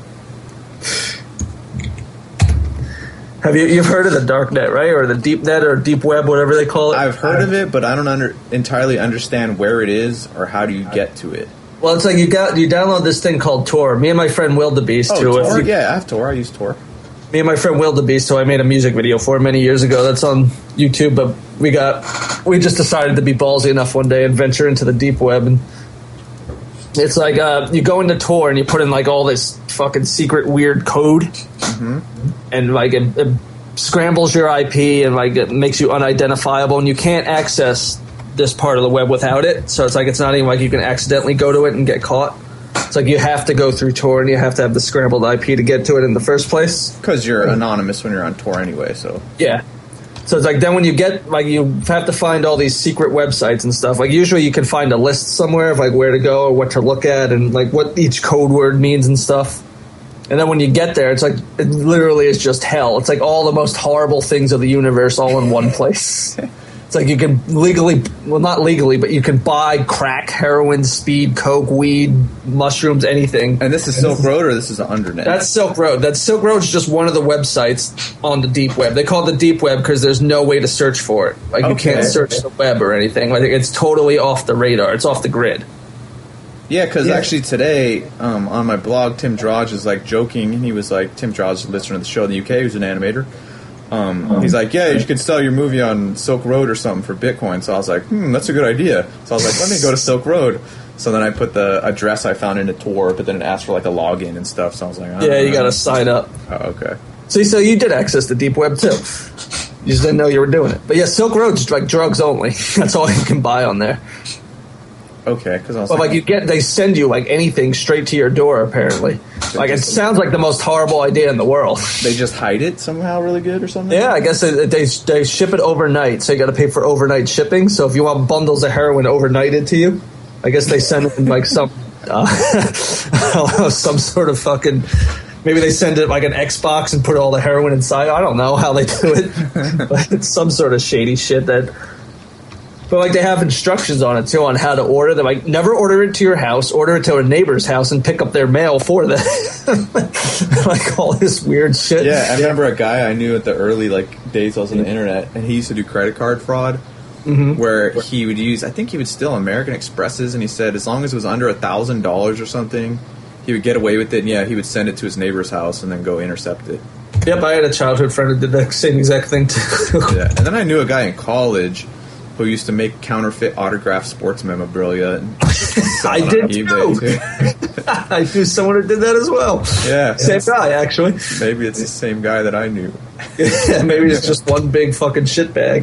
You've heard of the dark net, right? Or the deep net or deep web, whatever they call it? I've heard of it, but I don't entirely understand where it is or how do you get to it. Well, it's like you download this thing called Tor. Me and my friend Wildebeest, Tor? Yeah, I have Tor. I use Tor. Me and my friend Wildebeest, who I made a music video for many years ago. That's on YouTube, but we just decided to be ballsy enough one day and venture into the deep web. And it's like you go into Tor and you put in like all this fucking secret weird code, and like it scrambles your IP and like it makes you unidentifiable, and you can't access this part of the web without it. So it's like it's not even like you can accidentally go to it and get caught. It's like you have to go through Tor and you have to have the scrambled IP to get to it in the first place. Because you're anonymous when you're on Tor anyway, so... Yeah. So it's like then when you get... Like you have to find all these secret websites and stuff. Like usually you can find a list somewhere of like where to go or what to look at and like what each code word means and stuff. And then when you get there, it's like it literally is just hell. It's like all the most horrible things of the universe all in one place. It's like you can not legally, but you can buy crack, heroin, speed, coke, weed, mushrooms, anything. And this is Silk Road or this is the Undernet? That's Silk Road. Silk Road's just one of the websites on the deep web. They call it the deep web because there's no way to search for it. Like you can't search the web or anything. Like it's totally off the radar. It's off the grid. Yeah, because actually today on my blog, Tim Drodge is like joking, and he was like, Tim Drodge is a listener to the show in the UK, who's an animator. He's like, yeah, you could sell your movie on Silk Road or something for Bitcoin. So I was like, that's a good idea. So I was like, let me go to Silk Road. So then I put the address I found into Tor, but then it asked for like a login and stuff. So I was like, you got to sign up. Oh, okay. See, so you did access the deep web too. You just didn't know you were doing it. But yeah, Silk Road's like drugs only. That's all you can buy on there. Okay, because I was they send you like anything straight to your door. Apparently, like it sounds like the most horrible idea in the world. They just hide it somehow really good or something. Yeah, I guess they ship it overnight, so you got to pay for overnight shipping. So if you want bundles of heroin overnighted to you, I guess they send it in like some I don't know, some sort of fucking. Maybe they send it like an Xbox and put all the heroin inside. I don't know how they do it, but it's some sort of shady shit that. But like they have instructions on it too on how to order them. Like never order it to your house, order it to a neighbor's house and pick up their mail for them. Like all this weird shit. Yeah, I remember a guy I knew at the early like days I was on the internet, and he used to do credit card fraud, where he would use, I think he would steal American Expresses, and he said as long as it was under $1,000 or something, he would get away with it. And he would send it to his neighbor's house and then go intercept it. Yep, I had a childhood friend who did the same exact thing too. Yeah, and then I knew a guy in college who used to make counterfeit autographed sports memorabilia. I did too. I knew someone who did that as well. Yeah. Same guy, actually. Maybe it's the same guy that I knew. Yeah, maybe it's just one big fucking shitbag.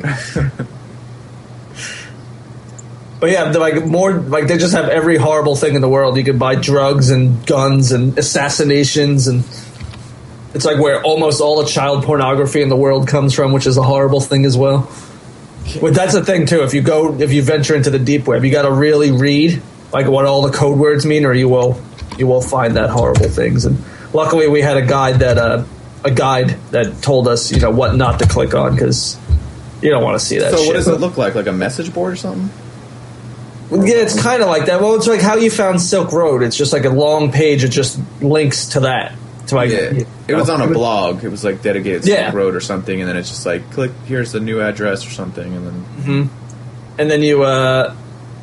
But yeah, they just have every horrible thing in the world. You could buy drugs and guns and assassinations, and it's like where almost all the child pornography in the world comes from, which is a horrible thing as well. But that's the thing too. If you venture into the deep web, you got to really read like what all the code words mean, or you will find that horrible things. And luckily, we had a guide that told us what not to click on because you don't want to see that. So shit. What does it look like? Like a message board or something? Yeah, it's kind of like that. Well, it's like how you found Silk Road. It's just like a long page of just links to that. It was on a blog. It was like dedicated to Silk Road or something, and then it's just like click here's the new address or something, and then and then you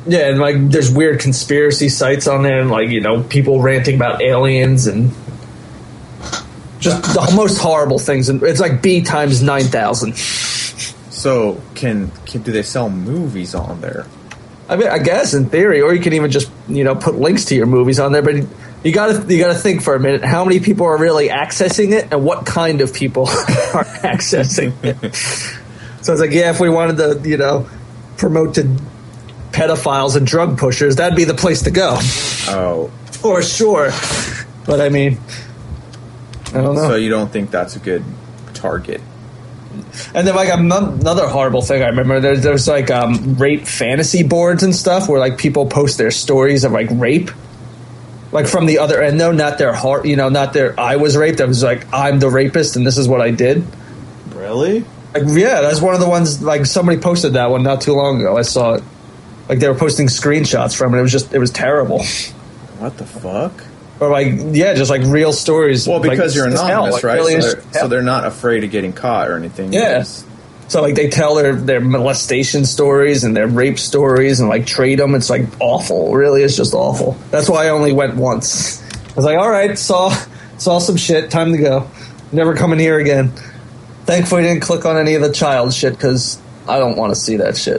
Yeah, and like there's weird conspiracy sites on there, and like people ranting about aliens and just the most horrible things. And it's like B times 9,000. So do they sell movies on there? I mean, I guess in theory, or you can even just put links to your movies on there. But you gotta think for a minute: how many people are really accessing it, and what kind of people are accessing it? So it's like, yeah, if we wanted to, promote to pedophiles and drug pushers, that'd be the place to go. Oh, for sure. But I mean, I don't know. So you don't think that's a good target? And then like another horrible thing I remember, there's like rape fantasy boards and stuff where like people post their stories of like rape, like from the other end though, not their heart, not their I was raped. I was like, I'm the rapist and this is what I did. Really? Like, yeah, that's one of the ones. Like somebody posted that one not too long ago. I saw it. Like they were posting screenshots from it. It was terrible. What the fuck? Or like, yeah, just like real stories. Well, because like, you're anonymous, like, right? really So they're not afraid of getting caught or anything. Yeah. So like they tell their molestation stories and their rape stories and like trade them. It's like awful. Really, it's just awful. That's why I only went once. I was like, all right, saw some shit. Time to go. Never coming here again. Thankfully, I didn't click on any of the child shit because I don't want to see that shit.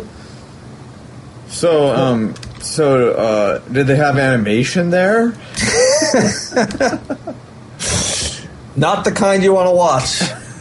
So, did they have animation there? Not the kind you want to watch.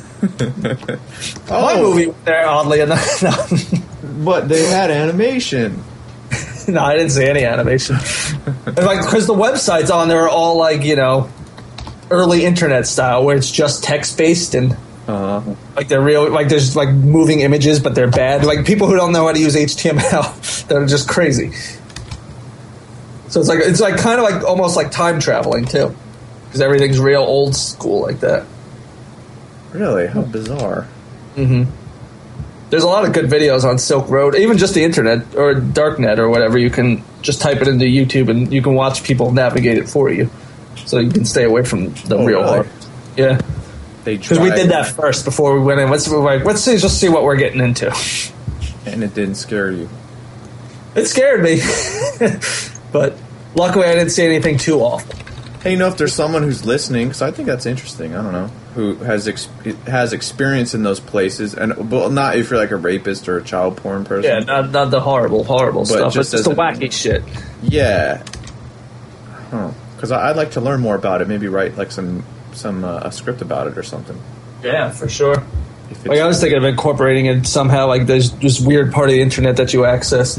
My movie was there, oddly enough. But they had animation. No, I didn't see any animation. Because the websites on there are all like, early internet style, where it's just text based and like they're real. Like there's like moving images, but they're bad. Like people who don't know how to use HTML, they're just crazy. So it's like kind of like almost like time traveling too, because everything's real old school like that. Really? How bizarre. Mm-hmm. There's a lot of good videos on Silk Road, even just the internet or Darknet or whatever. You can just type it into YouTube and you can watch people navigate it for you, so you can stay away from the real horror. Yeah, because we did that first before we went in. Let's just see what we're getting into. And it didn't scare you. It scared me, but luckily I didn't see anything too awful. Hey, if there's someone who's listening, because I think that's interesting. I don't know who has experience in those places, and well, not if you're like a rapist or a child porn person. Yeah, not the horrible stuff. It's just the wacky shit. Yeah. Because I'd like to learn more about it. Maybe write like a script about it or something. Yeah, for sure. Like I was thinking of incorporating it somehow. Like there's this weird part of the internet that you access.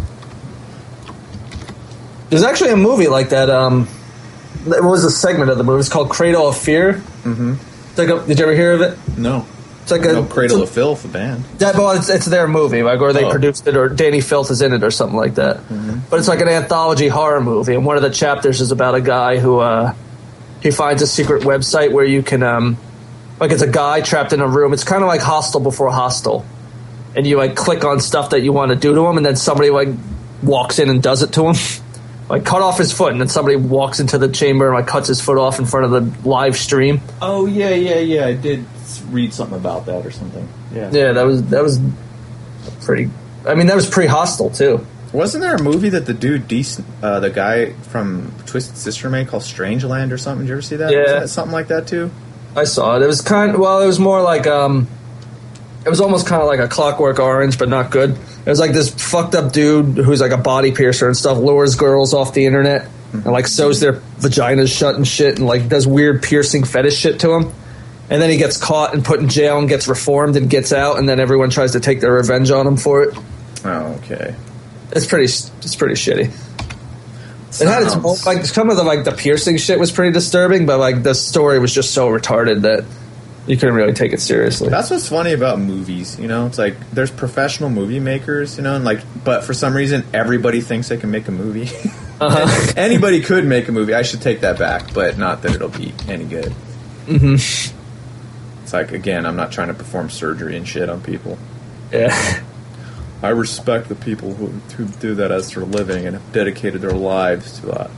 There's actually a movie like that. It was a segment of the movie. It's called Cradle of Fear. Mm-hmm. Did you ever hear of it? No. It's like Cradle of Filth, the band. Yeah, well, it's their movie, like, or they produced it, or Danny Filth is in it, or something like that. Mm-hmm. But it's like an anthology horror movie, and one of the chapters is about a guy who he finds a secret website where you can, like, it's a guy trapped in a room. It's kind of like Hostel before Hostel, and you like click on stuff that you want to do to him, and then somebody like walks in and does it to him. Like, cut off his foot, and then somebody walks into the chamber and, like, cuts his foot off in front of the live stream. Oh, yeah. I did read something about that or something. Yeah. Yeah, that was pretty... I mean, that was pre-Hostel, too. Wasn't there a movie that the dude, the guy from Twisted Sister made called Strangeland or something? Did you ever see that? Yeah. Was that something like that, too? I saw it. It was it was more like, it was almost kind of like a Clockwork Orange, but not good. It was like this fucked up dude who's like a body piercer and stuff, lures girls off the internet and like sews their vaginas shut and shit and like does weird piercing fetish shit to them. And then he gets caught and put in jail and gets reformed and gets out, and then everyone tries to take their revenge on him for it. Oh, okay. It's pretty shitty. It had its like some of the piercing shit was pretty disturbing, but like the story was just so retarded that you couldn't really take it seriously. That's what's funny about movies, It's like there's professional movie makers, and like, but for some reason everybody thinks they can make a movie. Uh-huh. Anybody could make a movie. I should take that back, but not that it'll be any good. Mm-hmm. It's like, again, I'm not trying to perform surgery and shit on people. Yeah. I respect the people who do that as their living and have dedicated their lives to that.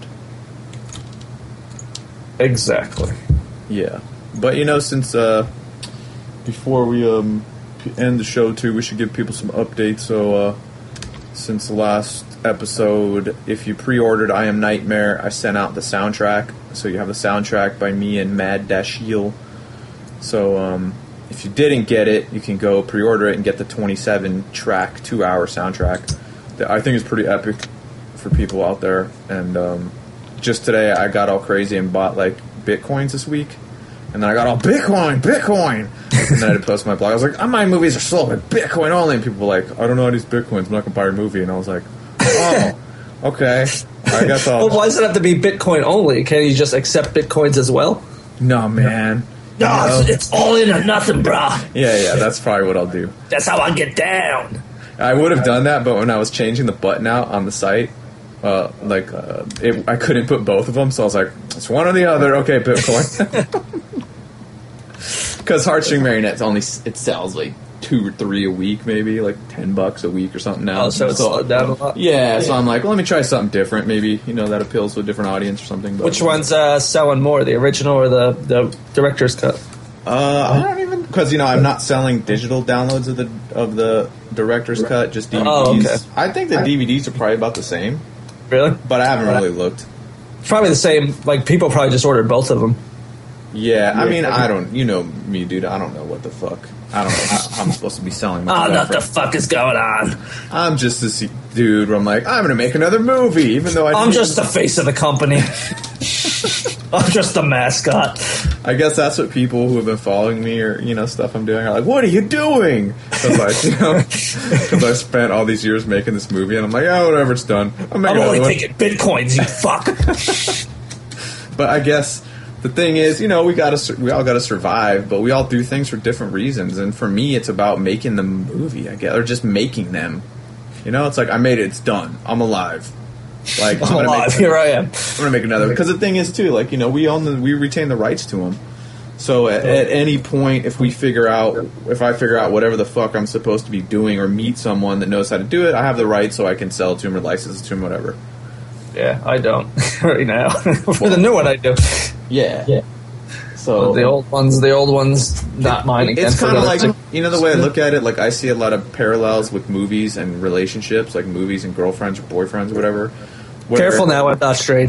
Exactly. Yeah. But, since before we end the show, too, we should give people some updates. So, since the last episode. If you pre-ordered I Am Nightmare, I sent out the soundtrack. So you have the soundtrack by me and Mad Dashiel. So if you didn't get it, you can go pre-order it and get the 27-track, 2-hour soundtrack. That I think is pretty epic for people out there. And just today, I got all crazy and bought like Bitcoins this week. And then I got all Bitcoin. And then I had to post on my blog. I was like, my movies are sold by Bitcoin only. And people were like, I don't know how these Bitcoins. I'm not going to buy your movie. And I was like, oh, okay. I guess I'll... Well, why does it have to be Bitcoin only? Can't you just accept Bitcoins as well? No, man. No, it's all in or nothing, brah. Yeah, that's probably what I'll do. That's how I get down. I would have done that, but when I was changing the button out on the site, I couldn't put both of them, so I was like, it's one or the other. Okay, Bitcoin. Because Heartstring Marionettes it sells like 2 or 3 a week, maybe like $10 a week or something now. Oh, so it's slowed down a lot. Yeah, so I'm like, well, let me try something different. Maybe that appeals to a different audience or something. But, which one's selling more, the original or the director's cut? I don't even, because I'm not selling digital downloads of the director's cut, just DVDs. Oh, okay. I think the DVDs are probably about the same. Really? But I haven't really looked. Probably the same. Like, people probably just ordered both of them. Yeah, I mean, I don't... You know me, dude. I don't know what the fuck. I don't know how I'm supposed to be selling my what the fuck is going on? I'm just this dude where I'm like, I'm going to make another movie, even though I'm just the face of the company. I'm just the mascot. I guess that's what people who have been following me or, stuff I'm doing are like, what are you doing? Because I spent all these years making this movie, and I'm like, oh, whatever, it's done. I'm only taking Bitcoins, you fuck. But I guess... The thing is, we all got to survive, but we all do things for different reasons. And for me, it's about making the movie, I guess, or just making them. It's like I made it, it's done. I'm alive. Like I'm alive. Here I am. I'm gonna make another. Because the thing is, too, like we retain the rights to them. So at any point, if I figure out whatever the fuck I'm supposed to be doing, or meet someone that knows how to do it, I have the rights, so I can sell it to them or license it to them, whatever. Yeah, I don't right now. For the new one, I do. Yeah. So the old ones, not mine again. It's kind of like the way I look at it. Like I see a lot of parallels with movies and relationships, like movies and girlfriends or boyfriends or whatever. Careful now, I'm not strange.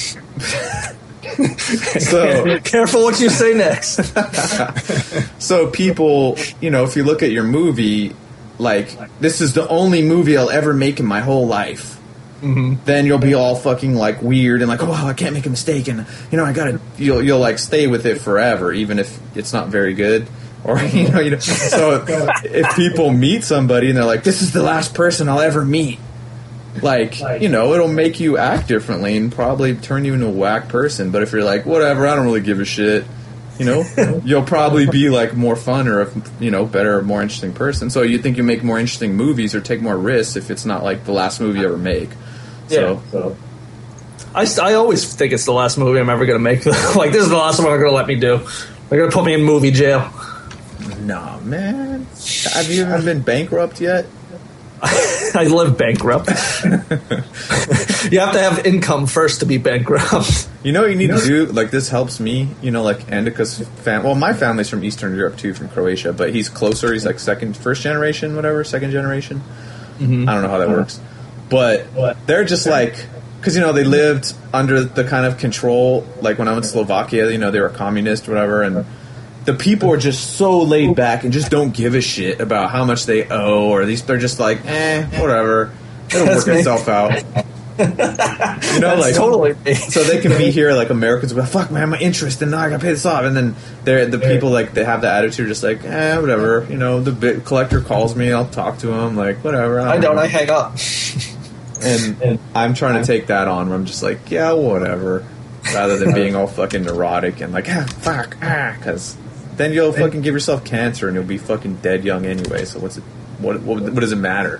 So careful what you say next. So people, if you look at your movie, like this is the only movie I'll ever make in my whole life. Mm-hmm. Then you'll be all fucking like weird and like, oh, I can't make a mistake, and you'll like stay with it forever, even if it's not very good, or So if people meet somebody and they're like, this is the last person I'll ever meet, like it'll make you act differently and probably turn you into a whack person. But if you're like, whatever, I don't really give a shit, you'll probably be like more fun or better or more interesting person. So you think you make more interesting movies or take more risks if it's not like the last movie you ever make. So I always think it's the last movie I'm ever going to make. Like, this is the last one they're going to let me do. They're going to put me in movie jail. Nah, man. Have you even been bankrupt yet? I live bankrupt. You have to have income first to be bankrupt. You know what you need to do? Like, this helps me. Like, Andika's family. Well, my family's from Eastern Europe, too, from Croatia. But he's closer. He's like first generation, whatever, second generation. Mm-hmm. I don't know how that works. But they're just like, because, they lived under the kind of control, like when I went to Slovakia, they were communist, whatever, and the people are just so laid back and just don't give a shit about how much they owe, or they're just like, whatever, it'll work itself out. Like totally. So they can be here, like Americans, but fuck, man, my interest, and now I gotta pay this off, and then the people like they have the attitude, just like, whatever, the bit collector calls me, I'll talk to him, like whatever. I hang up. And I'm trying to take that on where I'm just like, yeah, whatever, rather than being all fucking neurotic and like, fuck, because then you'll fucking give yourself cancer and you'll be fucking dead young anyway. So what does it matter?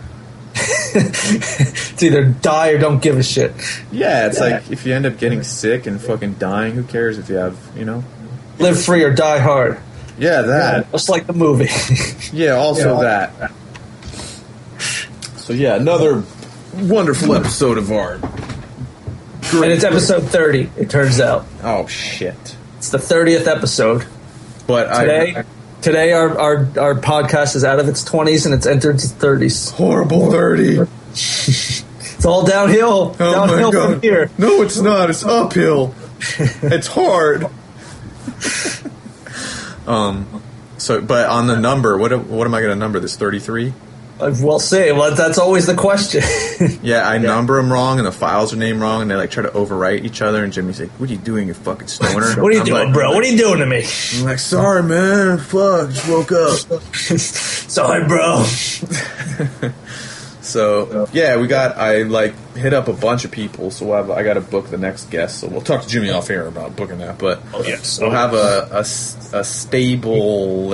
It's either die or don't give a shit. Yeah, it's like if you end up getting sick and fucking dying, who cares if you have, live free or die hard. Yeah, that. Just like the movie. Yeah, also that. So yeah, another wonderful episode of art. And it's episode 30, it turns out. Oh, shit. It's the 30th episode. But Today our podcast is out of its 20s and it's entered its 30s. Horrible 30. It's all downhill. Downhill from here. No, it's not. It's uphill. It's hard. But on the number, what am I going to number this? 33? We'll see. Well, that's always the question. Yeah, I number them wrong, and the files are named wrong, and they like try to overwrite each other. And Jimmy's like, "What are you doing, you fucking stoner?" What are you doing, bro? What are you doing to me? I'm like, "Sorry, man. Fuck, just woke up." Sorry, bro. So yeah, I hit up a bunch of people. So I got to book the next guest. So we'll talk to Jimmy off air about booking that. But we'll have a stable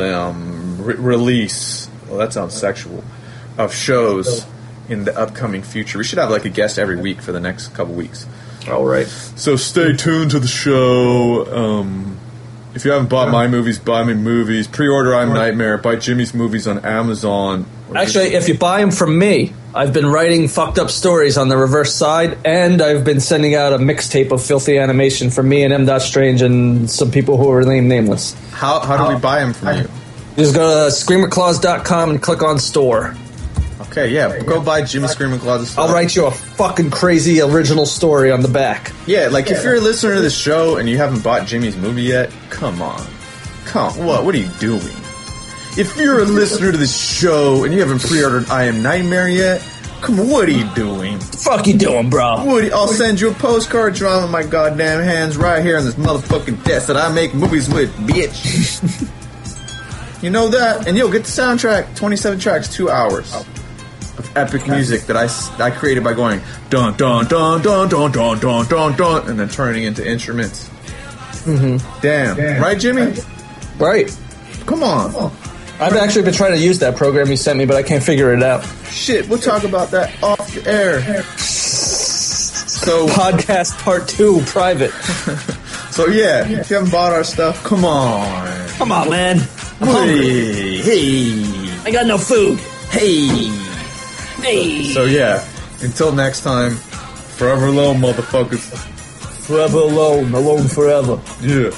release. Well, that sounds sexual. Of shows in the upcoming future. We should have like a guest every week for the next couple weeks. All right. So stay tuned to the show. If you haven't bought my movies, buy me movies. Pre-order I'm Nightmare. Buy Jimmy's movies on Amazon. Actually, if you buy them from me, I've been writing fucked up stories on the reverse side, and I've been sending out a mixtape of filthy animation from me and M. Strange and some people who are nameless. How do we buy them from you? Just go to screamerclaws.com and click on store. Okay, yeah, go buy Jimmy Screaming Claws. I'll write you a fucking crazy original story on the back. Yeah, like if you're a listener to this show and you haven't bought Jimmy's movie yet, come on. What are you doing? If you're a listener to this show and you haven't pre-ordered I Am Nightmare yet, come on, what are you doing? What the fuck you doing, bro? I'll send you a postcard drawn with my goddamn hands right here on this motherfucking desk that I make movies with, bitch. You know that? And you'll get the soundtrack, 27 tracks, 2 hours. Of epic music that I created by going dun dun dun dun dun dun dun dun dun and then turning into instruments. Mm-hmm. Damn. Right, Jimmy? Right. Come on. I've actually been trying to use that program you sent me, but I can't figure it out. Shit, we'll talk about that off the air. So podcast part 2, private. So yeah, if you haven't bought our stuff, come on. Come on, man. I'm hungry. Hey. I got no food. Hey. So yeah, until next time, forever alone, motherfuckers. Forever alone, alone forever. Yeah.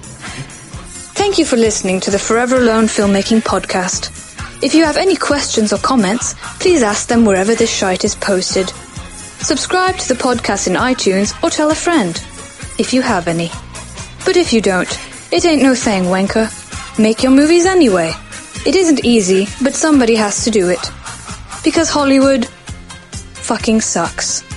Thank you for listening to the Forever Alone Filmmaking Podcast. If you have any questions or comments, please ask them wherever this shite is posted. Subscribe to the podcast in iTunes or tell a friend, if you have any. But if you don't, it ain't no thing, wanker. Make your movies anyway. It isn't easy, but somebody has to do it. Because Hollywood fucking sucks.